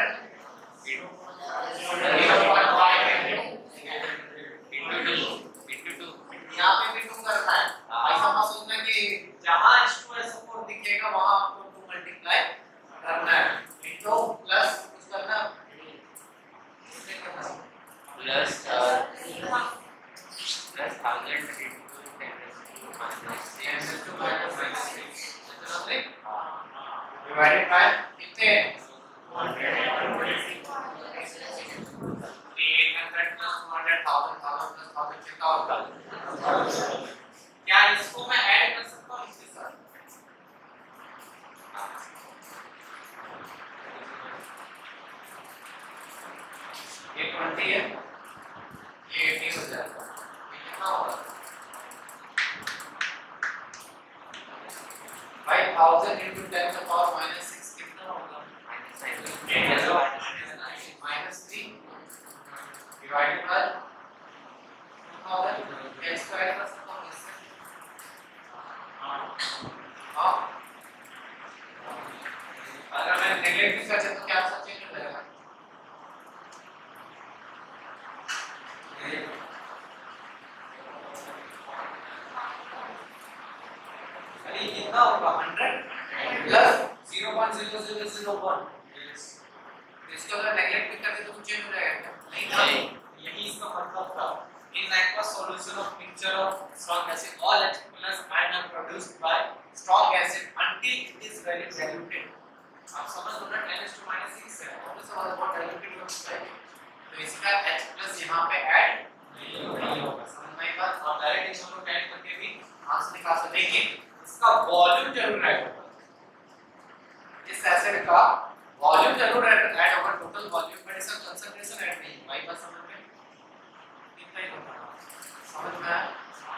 A: यहाँ पे भी 2 करना है ऐसा मत सोचना कि जहाँ H2SO4 दिखेगा वहाँ आपको 2 मल्टीप्लाई करना है इनटू प्लस कुछ करना प्लस 1000 डिवाइडेड बाय कितने 800 कितना होगा क्या इसको मैं ऐड कर सकता हूँ इसके साथ ये 20 है ये 80 हो जाएगा ये कितना होगा भाई 1000 into 10 to the power minus 6 कितना होगा minus 3 divided by 2000 h square plus हाँ अगर मैं नेगलेक्ट भी कर तो क्या आंसर चेंज हो जाएगा कितना होगा 100 प्लस 0.0001। इसको अगर नेगलेक्ट भी करें तो कुछ चेंज हो जाएगा नहीं था। यही इसका मतलब था। In aqueous solution of mixture of strong acid, all H plus ion are produced by strong acid until it is very diluted. आप समझ लो ना 10⁻⁶ है और इसका मतलब diluted होता है तो इसका H plus यहाँ पे ऐड नहीं होगा। समझ में आई बात? और डायरेक्ट इस दोनों को ऐड करके भी आंसर निकाल सकते हैं लेकिन इसका वॉल्यूम जरूर ऐड होगा। इस एसिड का वॉल्यूम जरूर ऐड होगा टोटल वॉल्यूम बट इसका कंसंट्रेशन ऐड नहीं होगा। आई बात समझ में? इतना ही होगा। समझ में आया?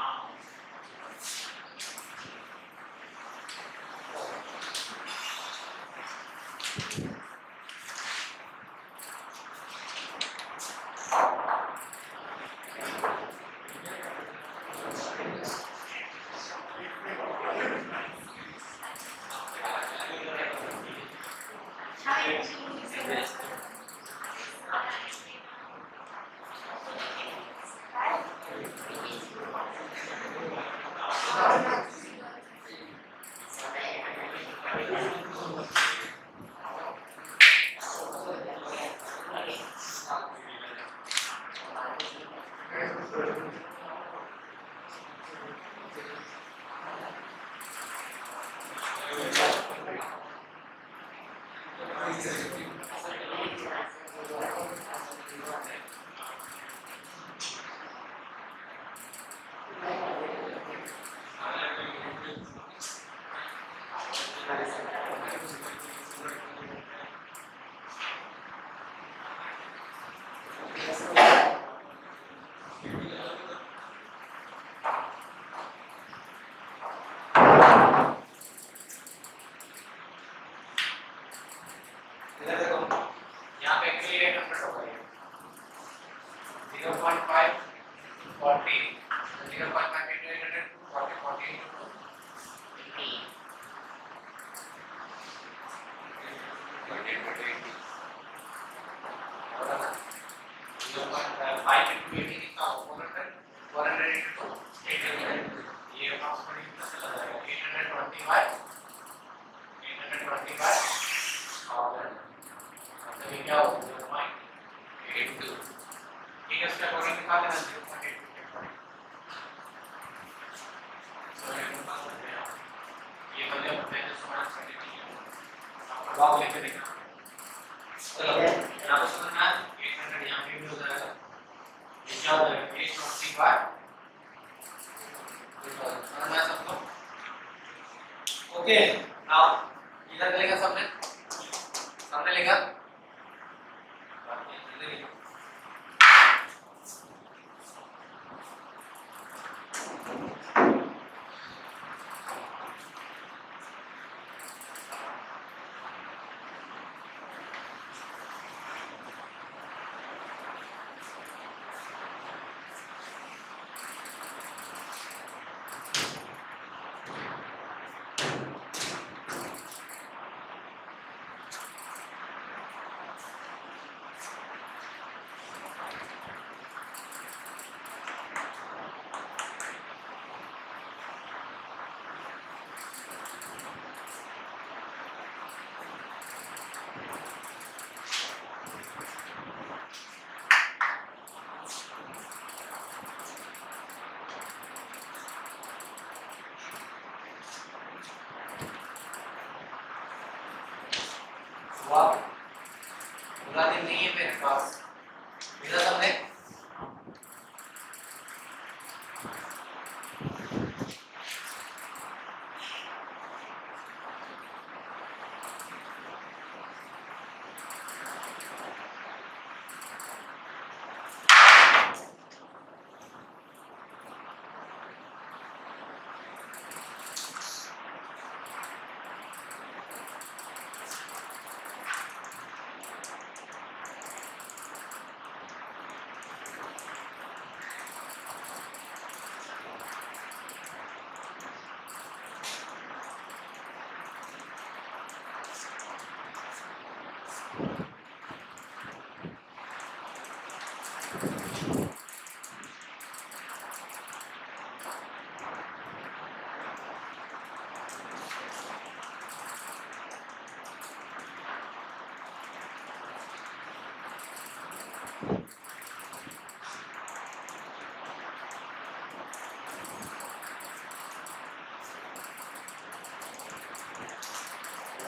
A: पूरा दिन नहीं है मेरे पास मेरा सबने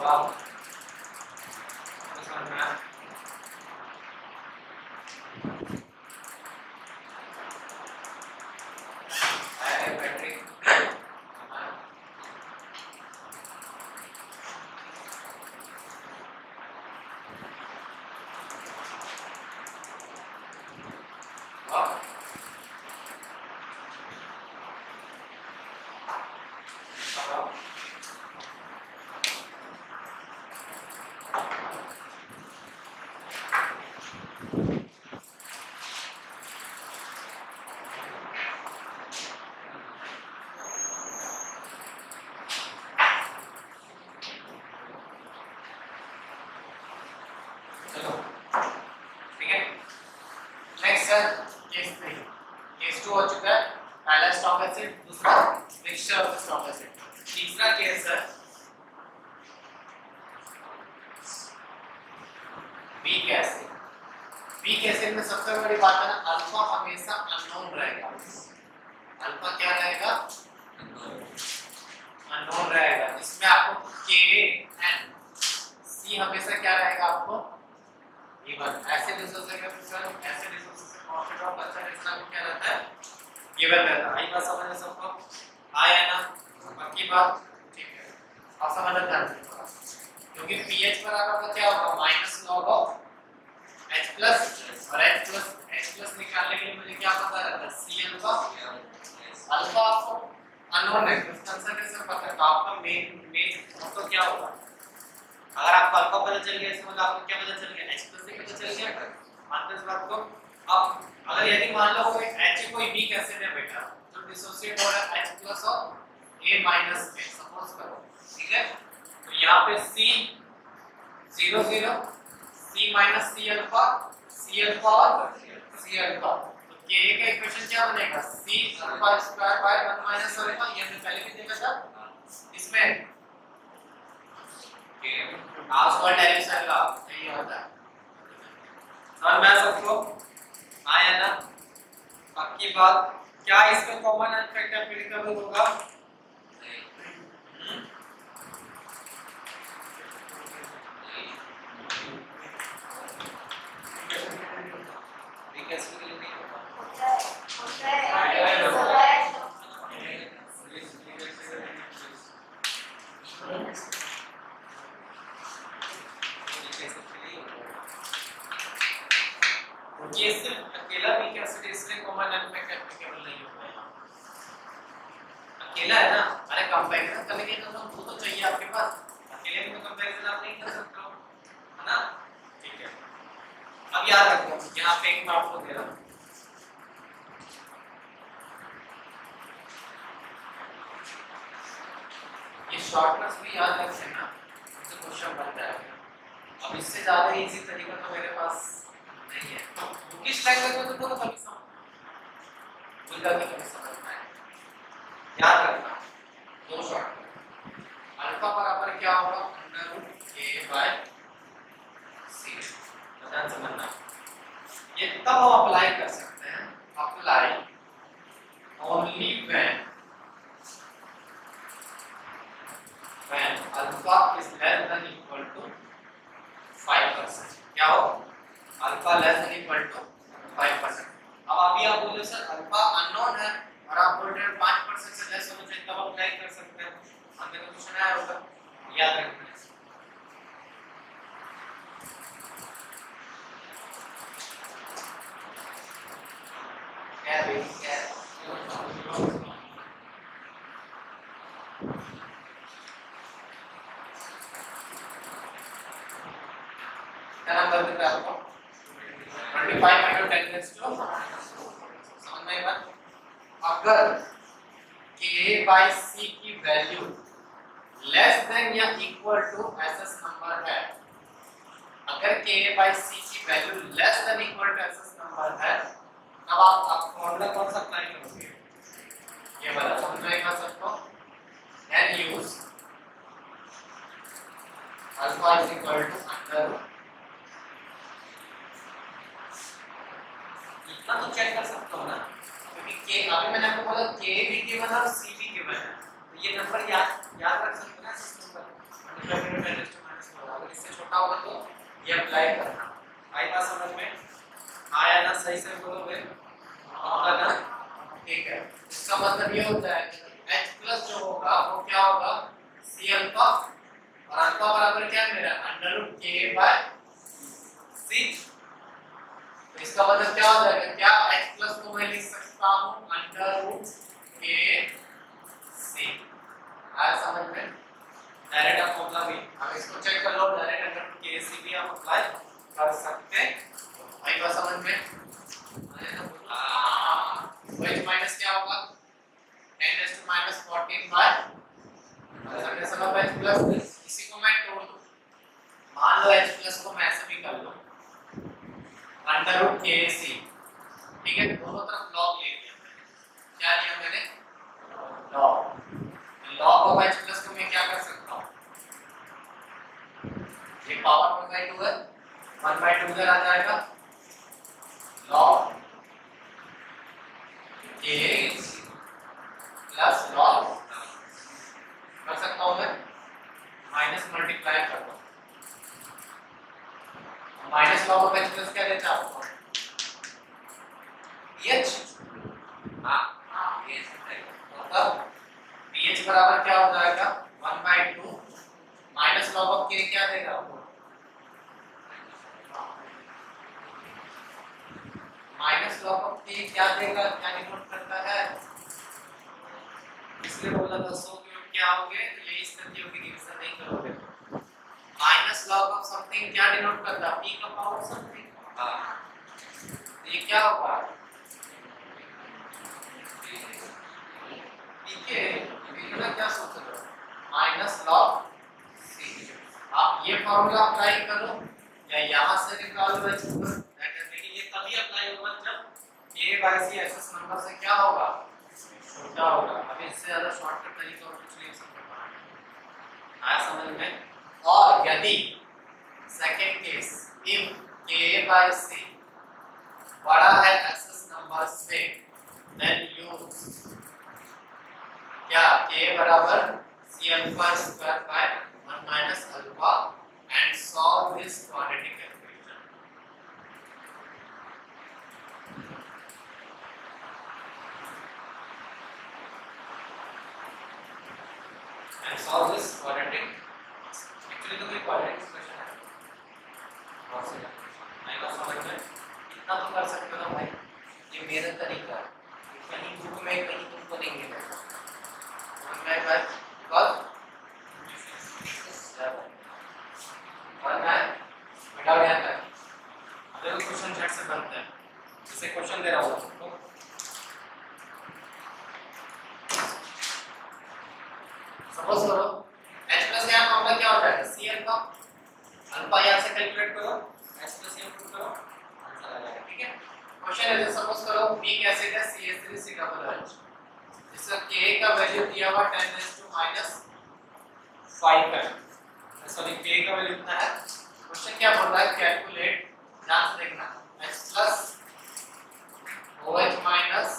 A: वाह समझ में आया? बैटरी केस 2 हो चुका है। पहला स्टॉक एसिड, दूसरा मिक्सचर ऑफ स्टॉक एसिड। तीसरा केस है वीक एसिड। वीक एसिड में सबसे बड़ी बात है ना, अल्फा हमेशा अननोन रहेगा। अल्फा क्या रहेगा? अननोन रहेगा। इसमें आपको के एन सी हमेशा क्या रहेगा? आपको गिवन। एसिड रिसोर्सेज का एसिड रिसोर्सेज से प्रॉफिट ऑफ अच्छा रिश्ता को क्या रहता है? गिवन रहता है। आई बात समझ में सबको आया ना? पक्की बात? ठीक है, आप समझ लेते हैं क्योंकि पीएच बराबर तो क्या होगा? Minus log of H plus और H प्लस निकालने के लिए मुझे क्या पता रहता है? C alpha. अल्फा आपको अननोन है, कंसंट्रेशन पता है, तो आपका मेन तो क्या होगा? अगर आपको अल्फा पता चल गया इसमें तो आपको क्या पता चल गया? H प्लस से पता चल गया। मानते इस बात को? अब अगर यदि मान लो कोई H कोई वीक एसिड है बेटा जो डिसोसिएट हो रहा है H प्लस और A माइनस में, सपोज करो, ठीक है? तो यहाँ पे C 0 0 C minus C alpha और C अल्फा। तो Ka का इक्वेशन क्या बनेगा? C alpha square by 1 minus alpha. ये हमने पहले भी देखा था। इसमें आसपास डायरेक्शन का यही होता है। समझ में सबको आया ना? पक्की बात? क्या इसमें कॉमन एस्पेक्ट एप्लीकेबल होगा? ये सिर्फ अकेला वीक एसिड इसलिए कॉमन एस्पेक्ट एप्लीकेबल नहीं होगा। अकेला है ना, अरे कंपैरिजन करने के लिए तो वो तो चाहिए आपके पास। अकेले में तो कंपैरिजन आप नहीं कर सकते हो, है ना? ठीक है, अब याद रखो यहाँ पे एक बात हो गया, ये शॉर्टकट्स भी याद रख लेना, इससे क्वेश्चन बन जाएगा। अब इससे ज्यादा इजी तरीका तो मेरे पास नहीं है। बुकिश लैंग्वेज में तो कभी समझ में आए। याद रखना दो शॉर्टकट। अल्फा बराबर क्या होगा? √k/c। ध्यान समझना, ये तब हम अप्लाई कर सकते हैं, apply only when alpha is less than equal to 5%। क्या हो? Alpha less than equal to 5%। अब अभी आप बोले सर अल्फा अननोन है और आप बोल रहे हैं 5% से लेस होना चाहिए, तब अप्लाई कर सकते हैं। हमने तो कुछ सुना होगा, याद रखना। क्या नंबर दिख रहा है आपको? 25 × 10⁻²। समझ में आया? अगर K/C की वैल्यू लेस देन या इक्वल टू एसएस नंबर है, अगर K/C की value less than equal to SS number है, तब आप फॉर्मूला कौन सा अप्लाई करोगे? ये वाला। समझ में आएगा सबको? And use alpha is equal to under, इतना तो चेक कर सकते हो ना, क्योंकि के अभी मैंने आपको बोला के भी गिवन है और सी भी गिवन है, तो ये नंबर याद रख सकते हो ना, इस नंबर ये अप्लाई करना। आई बात समझ में? आया ना? सही से बोलो भाई, होगा ना? ठीक है, इसका मतलब ये होता है h प्लस जो होगा वो क्या होगा, c अल्फा, और अल्फा बराबर क्या है मेरा under root k by c। तो इसका मतलब क्या हो जाएगा, क्या h प्लस को मैं लिख सकता हूँ अंडर रूट k c। आया समझ में? डायरेक्ट फॉर्मूला भी अब इसको चेक कर लो, direct under root k c भी आप अप्लाई कर सकते हैं। आई बात समझ में? h माइनस क्या होगा 10 raised to minus 14 by summation of h plus, इसी को मैं तोड़ दूं, मान लो h प्लस को मैं ऐसे भी कर लूं अंडर रूट k c। ठीक है, दोनों तरफ लॉग ले लिया, क्या लिया मैंने लॉग ऑफ h प्लस को मैं क्या कर सकता हूं, ये पावर 1/2 है, 1/2 इधर आ जाएगा, लॉग k प्लस लॉग कर सकता हूं मैं, माइनस मल्टीप्लाई कर दो, minus log of h plus क्या देता है आपको ph। हाँ ये मतलब ph बराबर क्या हो जाएगा 1/2 माइनस लॉग ऑफ k क्या देगा आपको, माइनस लॉग ऑफ k क्या देगा, क्या डिनोट करता है, इसलिए बोला था 100 क्यूब क्या होगे, तो यही स्थिति होगी, डिवीजन नहीं करोगे। माइनस लॉग ऑफ समथिंग क्या डिनोट करता है, p का पावर समथिंग। हां ये क्या होगा p के बिना क्या सोच रहे हो माइनस लॉग c। आप ये फार्मूला अप्लाई करो या यहां से निकाल लो h ऊपर, लेकिन ये तभी अप्लाई होगा जब k/c एक्सेस नंबर से क्या होगा छोटा होगा। अभी इससे ज्यादा शॉर्टकट तरीका और कुछ नहीं सकता, आया समझ में? और यदि सेकंड केस इफ k/c बड़ा है एक्सेस नंबर से, देन यूज क्या k बराबर c alpha square by 1 minus alpha and solve this quadratic equation. And solve this quadratic. Actually तो कोई quadratic expression है, बहुत से नहीं बात समझ में, इतना तो कर सकते हो ना भाई, ये मेरा तरीका है, कहीं बुक में कहीं तुमको नहीं मिलेगा, मैं बस और मैं विदाउट ध्यान रख, अगर क्वेश्चन झट से बनते हैं, जैसे क्वेश्चन दे रहा हूँ तो सपोज करो h प्लस यहाँ मामला क्या हो जाएगा c अल्फा, अल्फा यहाँ से कैलकुलेट करो, h प्लस यहाँ पुट करो, आंसर आ जाएगा। ठीक है, क्वेश्चन है सपोज करो b एसिड है CH3COOH, इसका k का वैल्यू दिया हुआ 10 raised to minus 5 है, सॉरी k का वैल्यू कितना है, क्वेश्चन क्या बोल रहा है कैलकुलेट, ध्यान से देखना h plus OH minus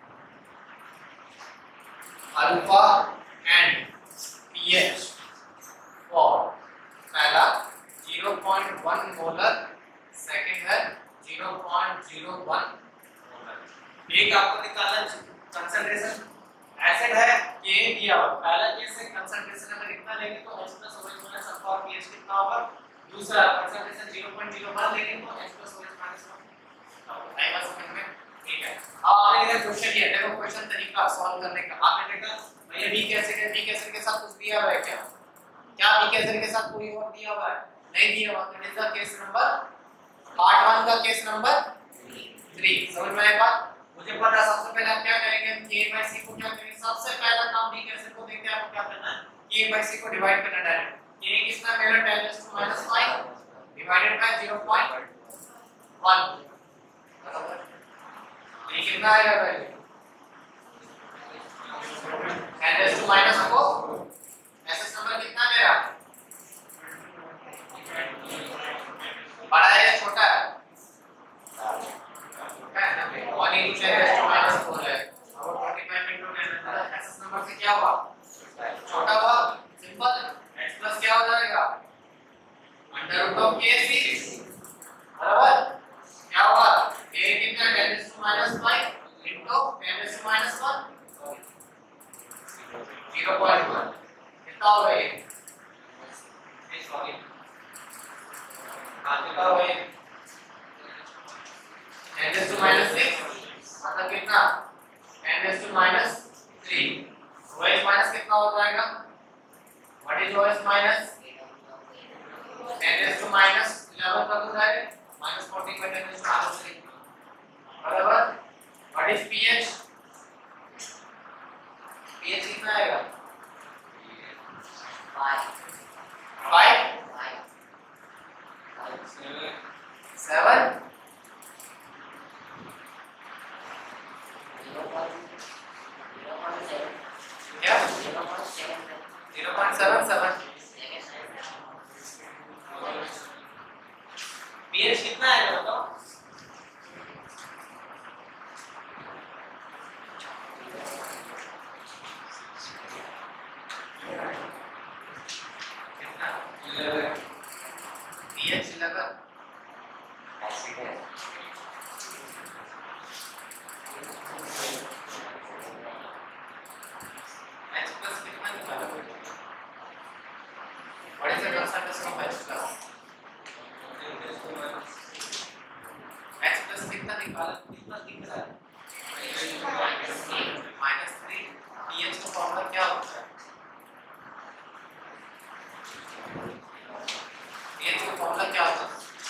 A: alpha and pH और पहला 0.1 मोलर, सेकंड है 0.01 मोलर। एक आपको निकालना कंसंट्रेशन, एसिड है K दिया हुआ, पहला केस से कंसंट्रेशन अगर इतना लेंगे तो H plus OH minus alpha और pH कितना होगा, दूसरा कंसंट्रेशन 0.01 लेंगे तो H प्लस OH माइनस आई बात समझ में? ठीक है, अब आपने देखा क्वेश्चन ये, देखो क्वेश्चन तरीका सॉल्व करने का, आपने देखा भैया b कैसे के साथ कुछ दिया हुआ है क्या, क्या b कैसे के साथ कोई और दिया हुआ है, नहीं दिया हुआ, तो इसका केस नंबर पार्ट 1 का केस नंबर 3। समझ में आया बात? मुझे पता है सबसे पहले आप क्या करेंगे, k/c को क्या करेंगे, सबसे पहला काम b कैसे को देखते हैं, आपको क्या करना है k/c को डिवाइड करना डायरेक्ट, k कितना मेरा 10 raised to minus 5 divided by 0.1 बराबर, ये कितना आएगा वैल्यू 10 raised to minus 4, ऐसे नंबर कितना मेरा बड़ा है या छोटा है, छोटा है ना भाई, 1 into 10 raised to minus 4 है और 25 into 10 ऐसे नंबर से क्या हुआ छोटा हुआ, सिंपल h प्लस क्या हो जाएगा under root of k c minus 5 into 10 raised to minus 1 0.1 कितना होगा ये सॉरी हाँ कितना होगा ये 10 raised to minus 6 मतलब कितना 10 raised to minus 3 OS minus कितना हो जाएगा what is OS minus 10 raised to minus 11 का हो जाएगा minus 40 by 10 raised to minus 3 बराबर what is pH pH कितना आएगा 5 7 क्या 0.77 pH कितना आएगा बताओ कितना 11 pH 11 H plus कितना निकाला what is the concentration of H plus H plus कितना निकाला कितना दिख रहा है -3 pH का फॉर्मूला क्या होता है pH का फॉर्मूला क्या होता है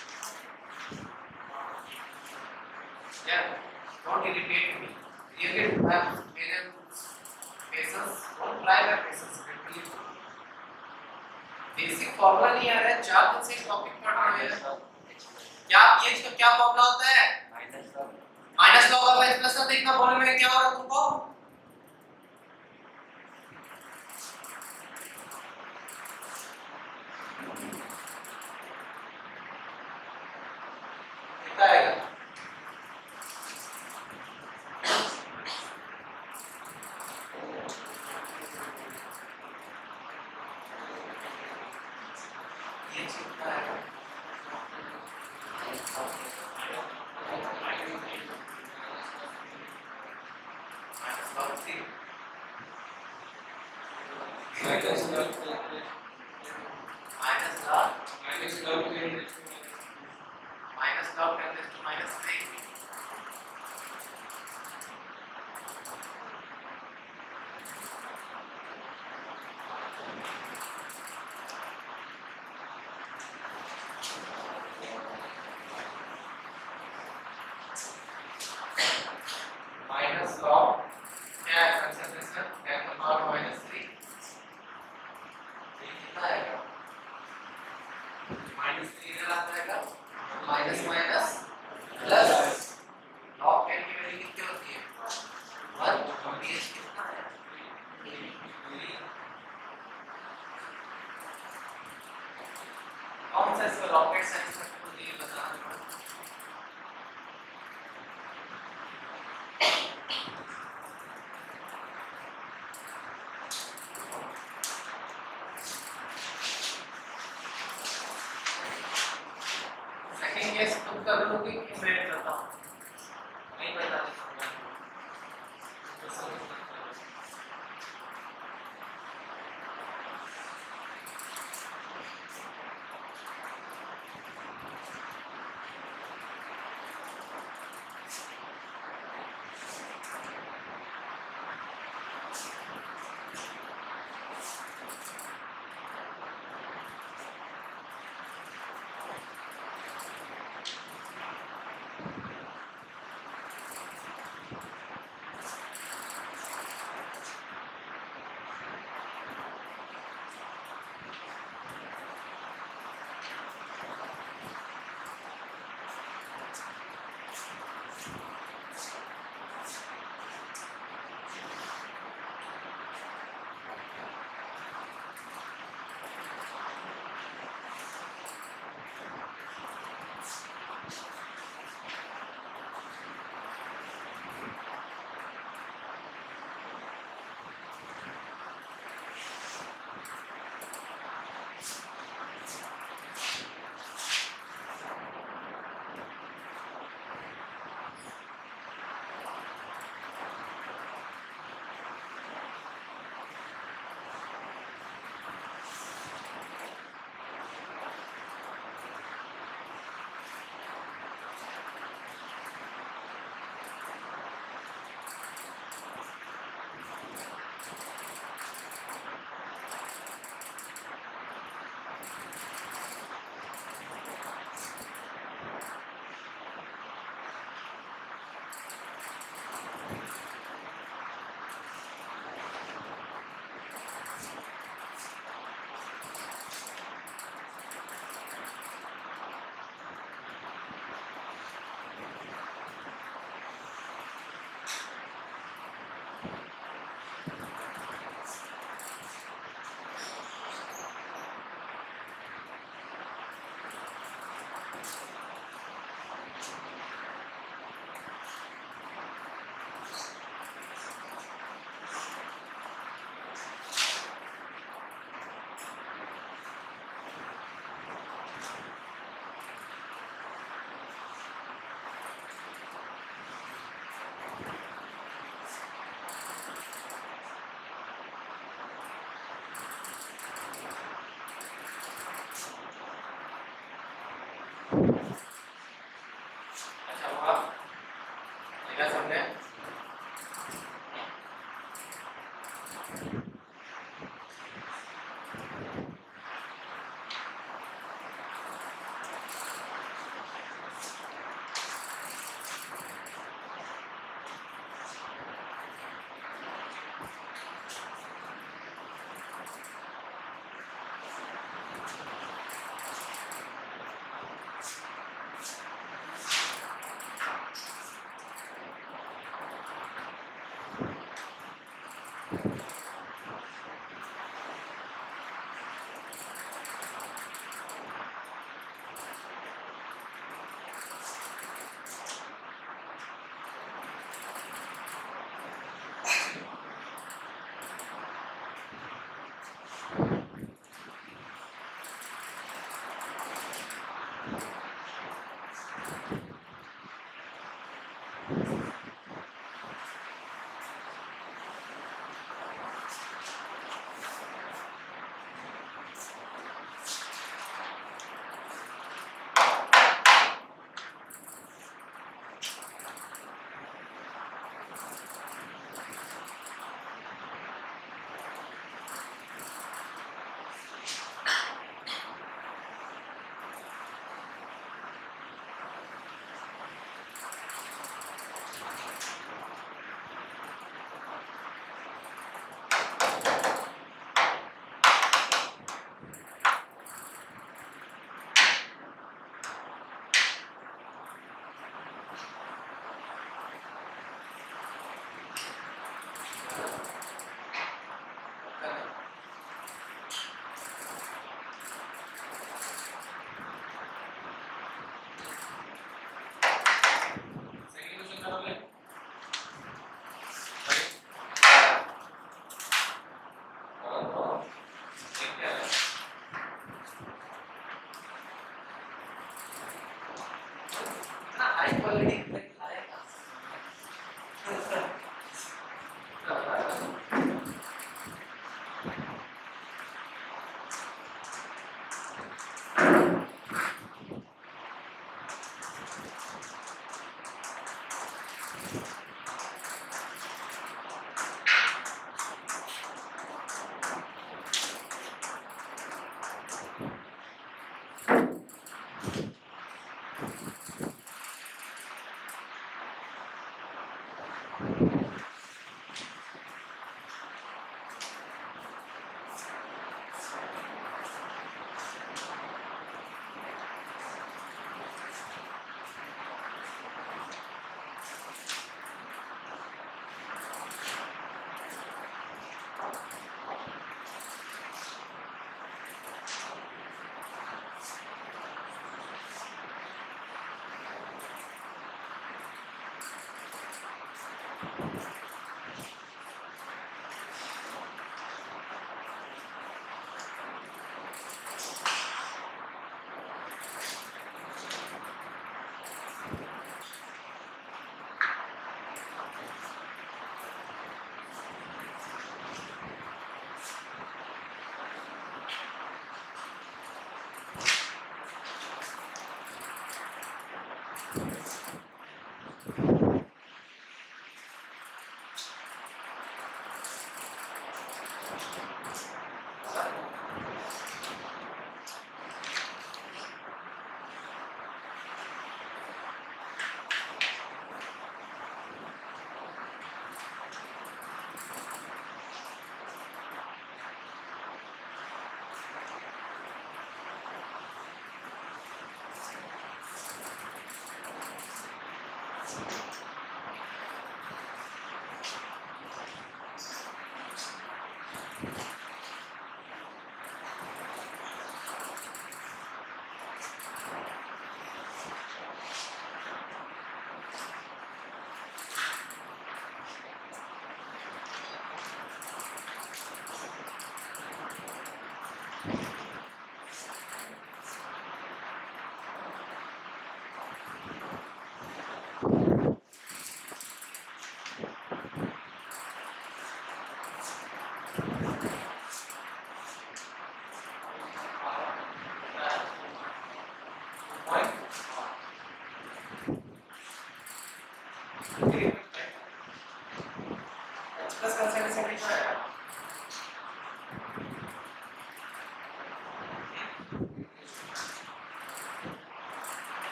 A: Yeah, don't irritate me. Really, have patience. Don't try my patience. Basic formula नहीं आ रहा है 4 दिन से इस टॉपिक पढ़ रहे हैं क्या pH का क्या फॉर्मूला होता है minus log of H plus का देखना बोले मैंने क्या हो रहा तुमको कितना आएगा केस तुम कर लोगे कि मैं करता हूं नहीं बता देता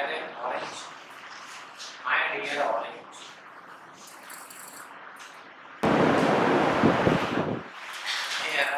A: कहते हैं ऑरेंज, माय डियर ऑरेंज। ये है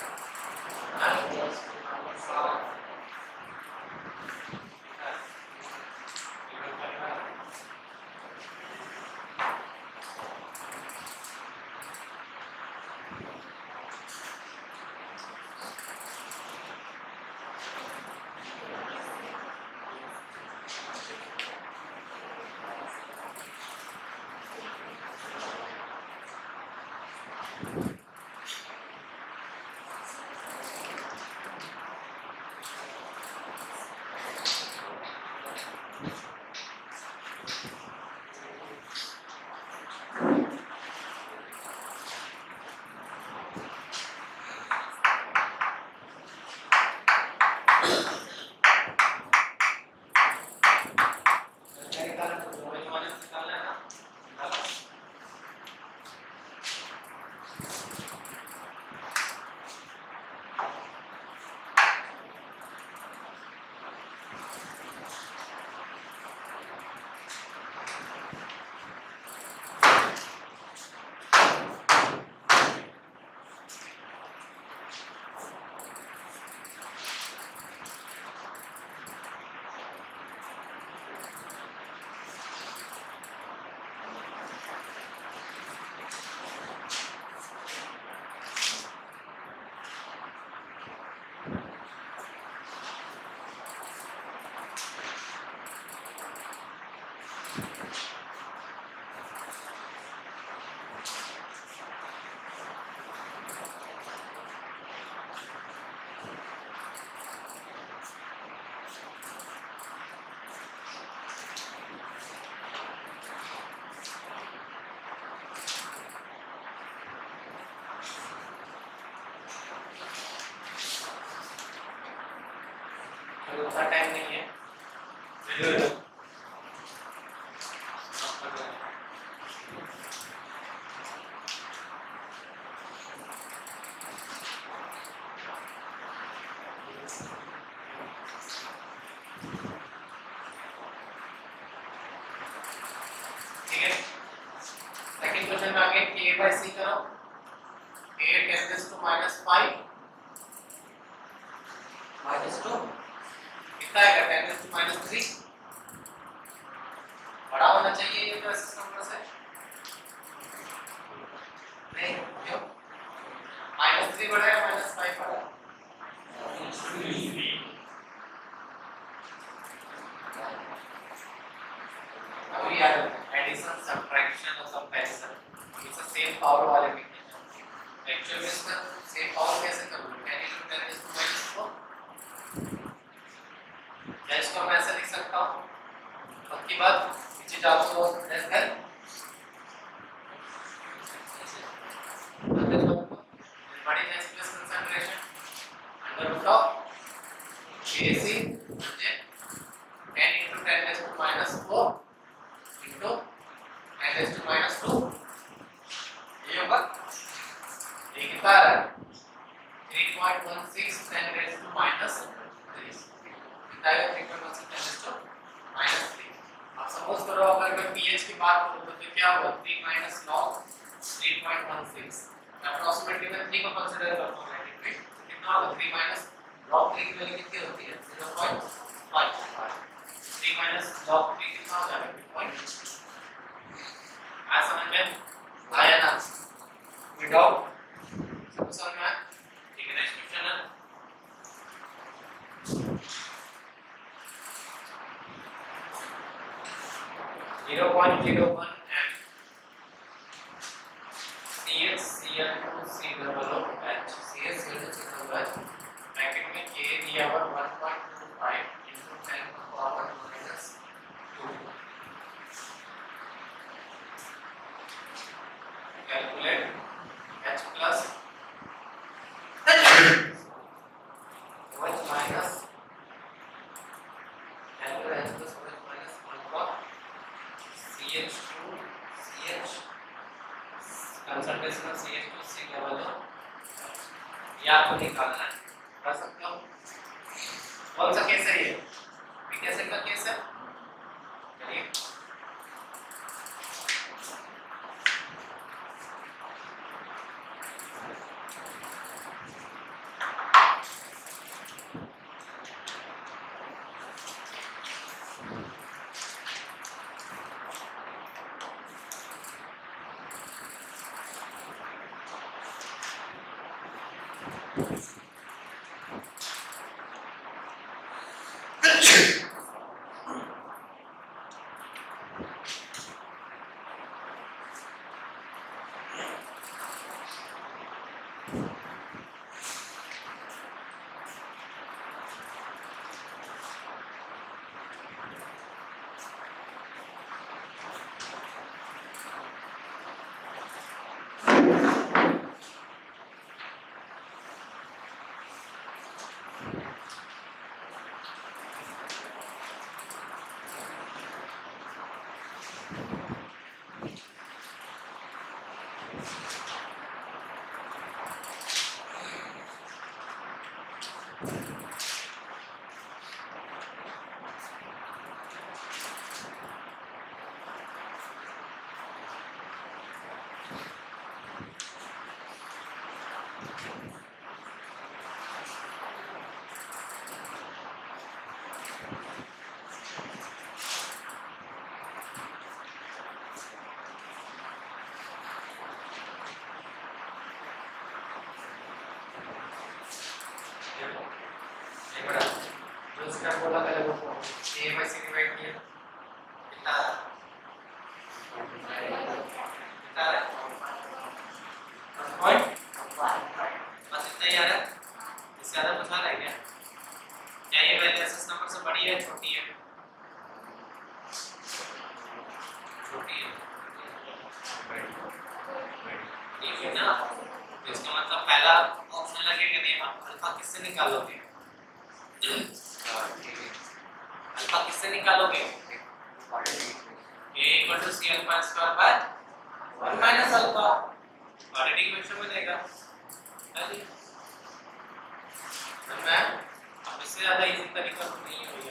A: उतना टाइम नहीं है। ठीक है, सेकंड क्वेश्चन में आगे k by c करो। a tends to -5 -2 कितना आएगा? 10 to -3 बड़ा होना चाहिए ये तो ऐसे नंबर से नहीं क्यों? -3 बड़ा है -5 बड़ा है? अभी याद रखना एडिशन सब्ट्रैक्शन और कंपैरिजन इट्स सेम पावर वाले भी एक्चुअली में इसका सेम पावर कैसे करूं? Can you tell this to -4 या इसको मैं ऐसे लिख सकता हूं। उसके बाद नीचे जाओ तो लेस देन बड़ी next plus concentration under root of AC म्हणजे 10 into 10 raised to -4 into 10 raised to -2 ये होगा। ये कितना आ रहा है? 3.16 10 raised to -3 कितना है? 3.16 10 raised to -3। अब सपोज करो अगर मैं pH की बात करूं तो क्या होगा? 3 - log 3.16 अप्रोक्सीमेटली मैं 3 को कंसीडर करता हूं राइट। कितना होगा? 3 - log 3 की वैल्यू कितनी होती है? 0.5 3 - log 3 कितना हो जाएगा? 2. आ समझ में आया ना? विदाउट सब समझ में आया? ठीक है, नेक्स्ट क्वेश्चन है 0.01 m CH CL2CH ब्रैकेट में K दिया हुआ 1.25 into 10 to the power -2 calculate H plus OH minus calculate H plus OH minus 1 for CH2 CH concentration of CH2 C level ये आपको निकालना है। कर सकते हो? कौन सा केस है ये? बीटा सेट का केस है। उसका बोला पहले वो a by c डिवाइड किया कितना कितना है पॉइंट बस इतना ही आ रहा है इससे ज्यादा बचा रहा है क्या ये वैल्यू एसएस नंबर से बड़ी है छोटी है छोटी है ठीक है ना तो इसका मतलब पहला ऑप्शन लगेगा नहीं आप अल्फा किससे निकालोगे अल्फा किससे निकालोगे a equal to c alpha square by 1 minus alpha quadratic equation में देगा चलिए तो मैं अब इससे ज्यादा इजी तरीका तो नहीं है भैया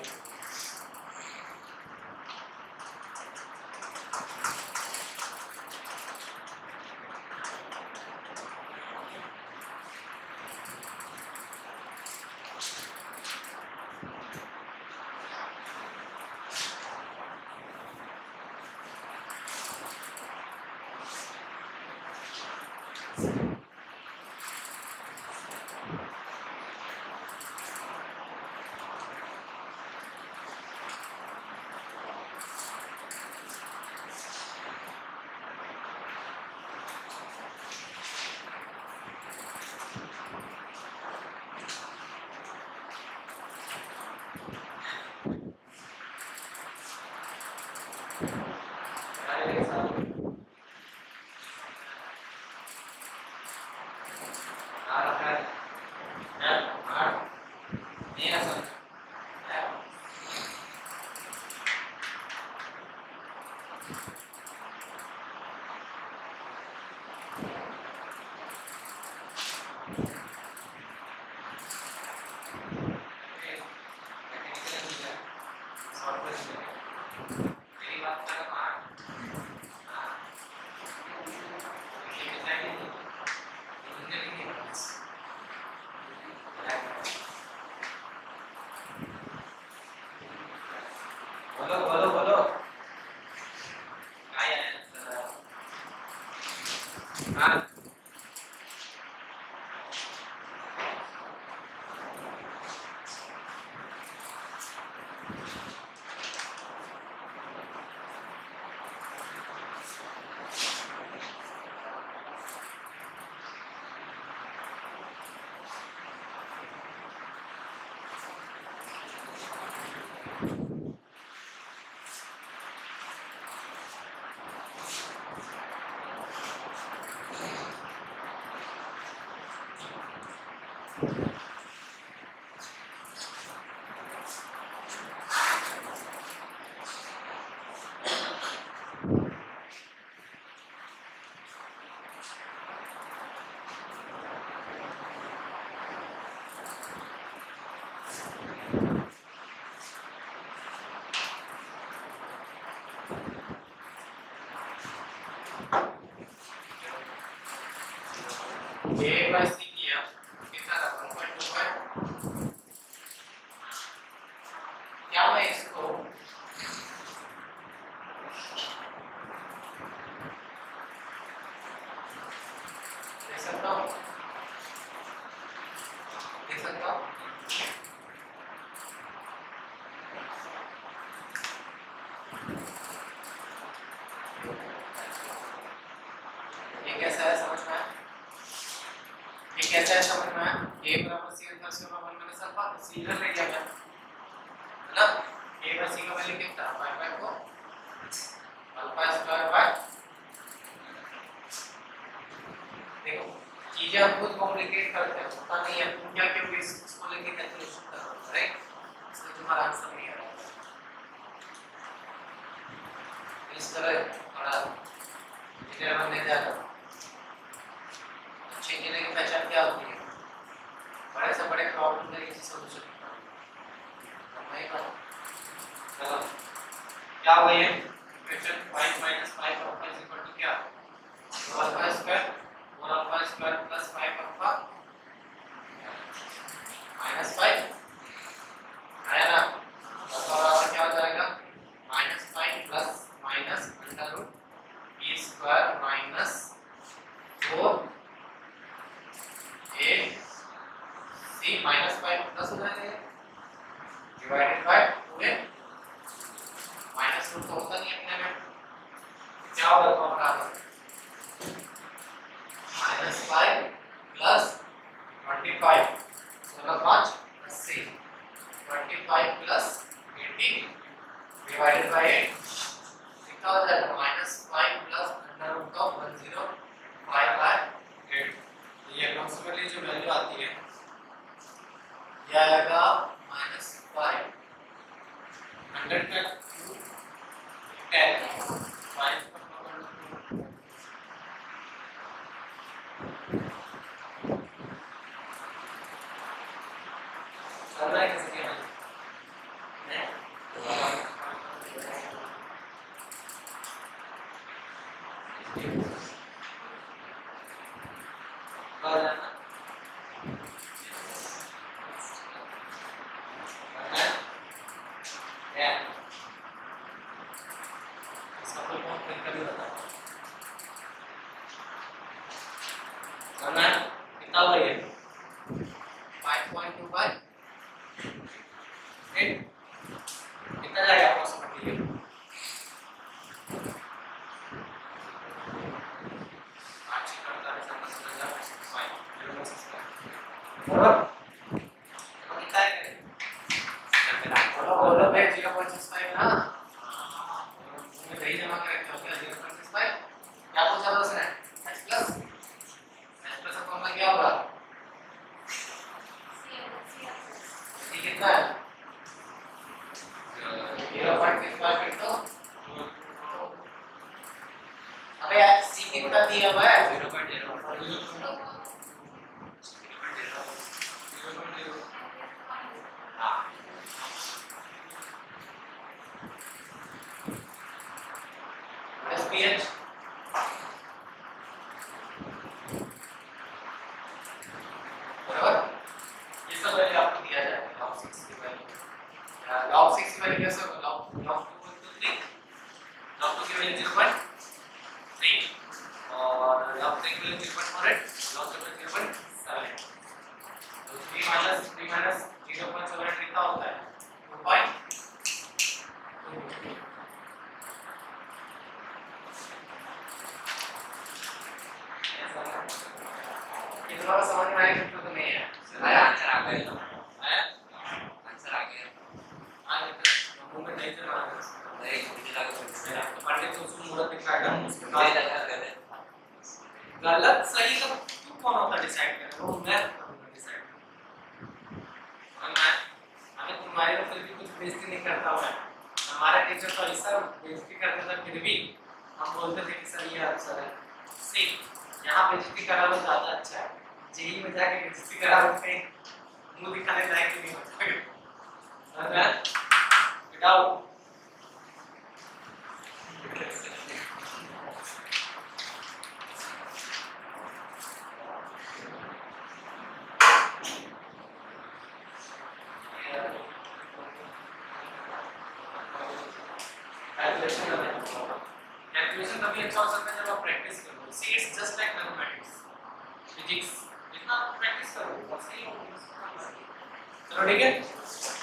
A: a by c किया कितना था 1.25 क्या मैं इसको देख सकता हूँ ये कैसा है समझ में आया? ये कैसा है समझ में आया? a बराबर c इनवर्स के बराबर मैंने सब बात सीधा ले लिया मैं, है ना? a by c का वैल्यू कितना 5/4 अल्फा स्क्वायर बाय, देखो चीजें हम खुद कॉम्प्लिकेट करते हैं, पता नहीं है तुम क्या क्यों इसको लेके कैलकुलेशन कर रहे हो, राइट? इसका तुम्हारा आंसर नहीं आ रहा इस तरह थोड़ा इंजीनियर बनने जा रहा। अच्छे इंजीनियर की पहचान क्या होती है? बड़े से बड़े प्रॉब्लम का इजी सॉल्यूशन निकालना। चलो क्या हुआ ये इक्वेशन 5 - 5 अल्फा = क्या 2 alpha square 4 alpha square plus 5 alpha minus 5 आया ना? तो बराबर क्या हो जाएगा -5 plus minus under root b square minus 4 a c minus 5 plus हो जाएगा divided by 2a minus root तो होता नहीं अपने में, क्या होगा तो बराबर -5 प्लस 25 16 5 80 25 प्लस 18 डिवाइडेड बाय 8 कितना हो जाएगा -5 प्लस अंडर रूट ऑफ 105/8। ये अप्रोक्सीमेटली जो वैल्यू आती है ये आएगा -5 100 का 10 5 करना है किसी के नहीं कर जाना कितना हुआ ये 5.2 बाय 8 कितना जाएगा अप्रोक्सीमेटली ये 8 करता है समझ में 5 कितना है बोलो भाई 0.65 ना मैं सही जमा कर रखा हूं 0.65 क्या पूछा था उसने h प्लस फॉर्मूला क्या होगा c कितना है 0.65 इनटू अबे यार c कितना दिया हुआ है 0.0 हां pH बराबर ये सब वैल्यू आपको दिया जाएगा log 6 की वैल्यू log 6 की वैल्यू कैसे होगा log 2 = 3 log 2 की वैल्यू 0.3 और log 3 की वैल्यू 0.48 log 7 की वैल्यू 0.7 तो 3 - 0.7 कितना होता है 2.2 तुम्हारा समझ में आया कि तो नहीं है आया आंसर आ गया आया आंसर आ गया आया तो मुंह में नहीं चला नहीं मुझे लगा तो पढ़ने तो उसको मूर्त दिखाएगा उसके बाद गलत सही का कौन होता डिसाइड करना वो मैं डिसाइड मैं हमें तुम्हारे ऊपर भी कुछ बेइज्जती नहीं करता हूं हमारे टीचर तो ऐसा बेइज्जती करते थे फिर भी हम बोलते थे कि सर ये आंसर है सी यहाँ बेइज्जती करा वो ज्यादा अच्छा है जेई में जाके बेइज्जती करा उसके मुंह दिखाने लायक नहीं होता है बिठाओ मोटिवेशन तभी अच्छा हो सकता है जब आप प्रैक्टिस करो। See it's just like mathematics, physics, जितना आप प्रैक्टिस करो उतना सही होगा। चलो ठीक है।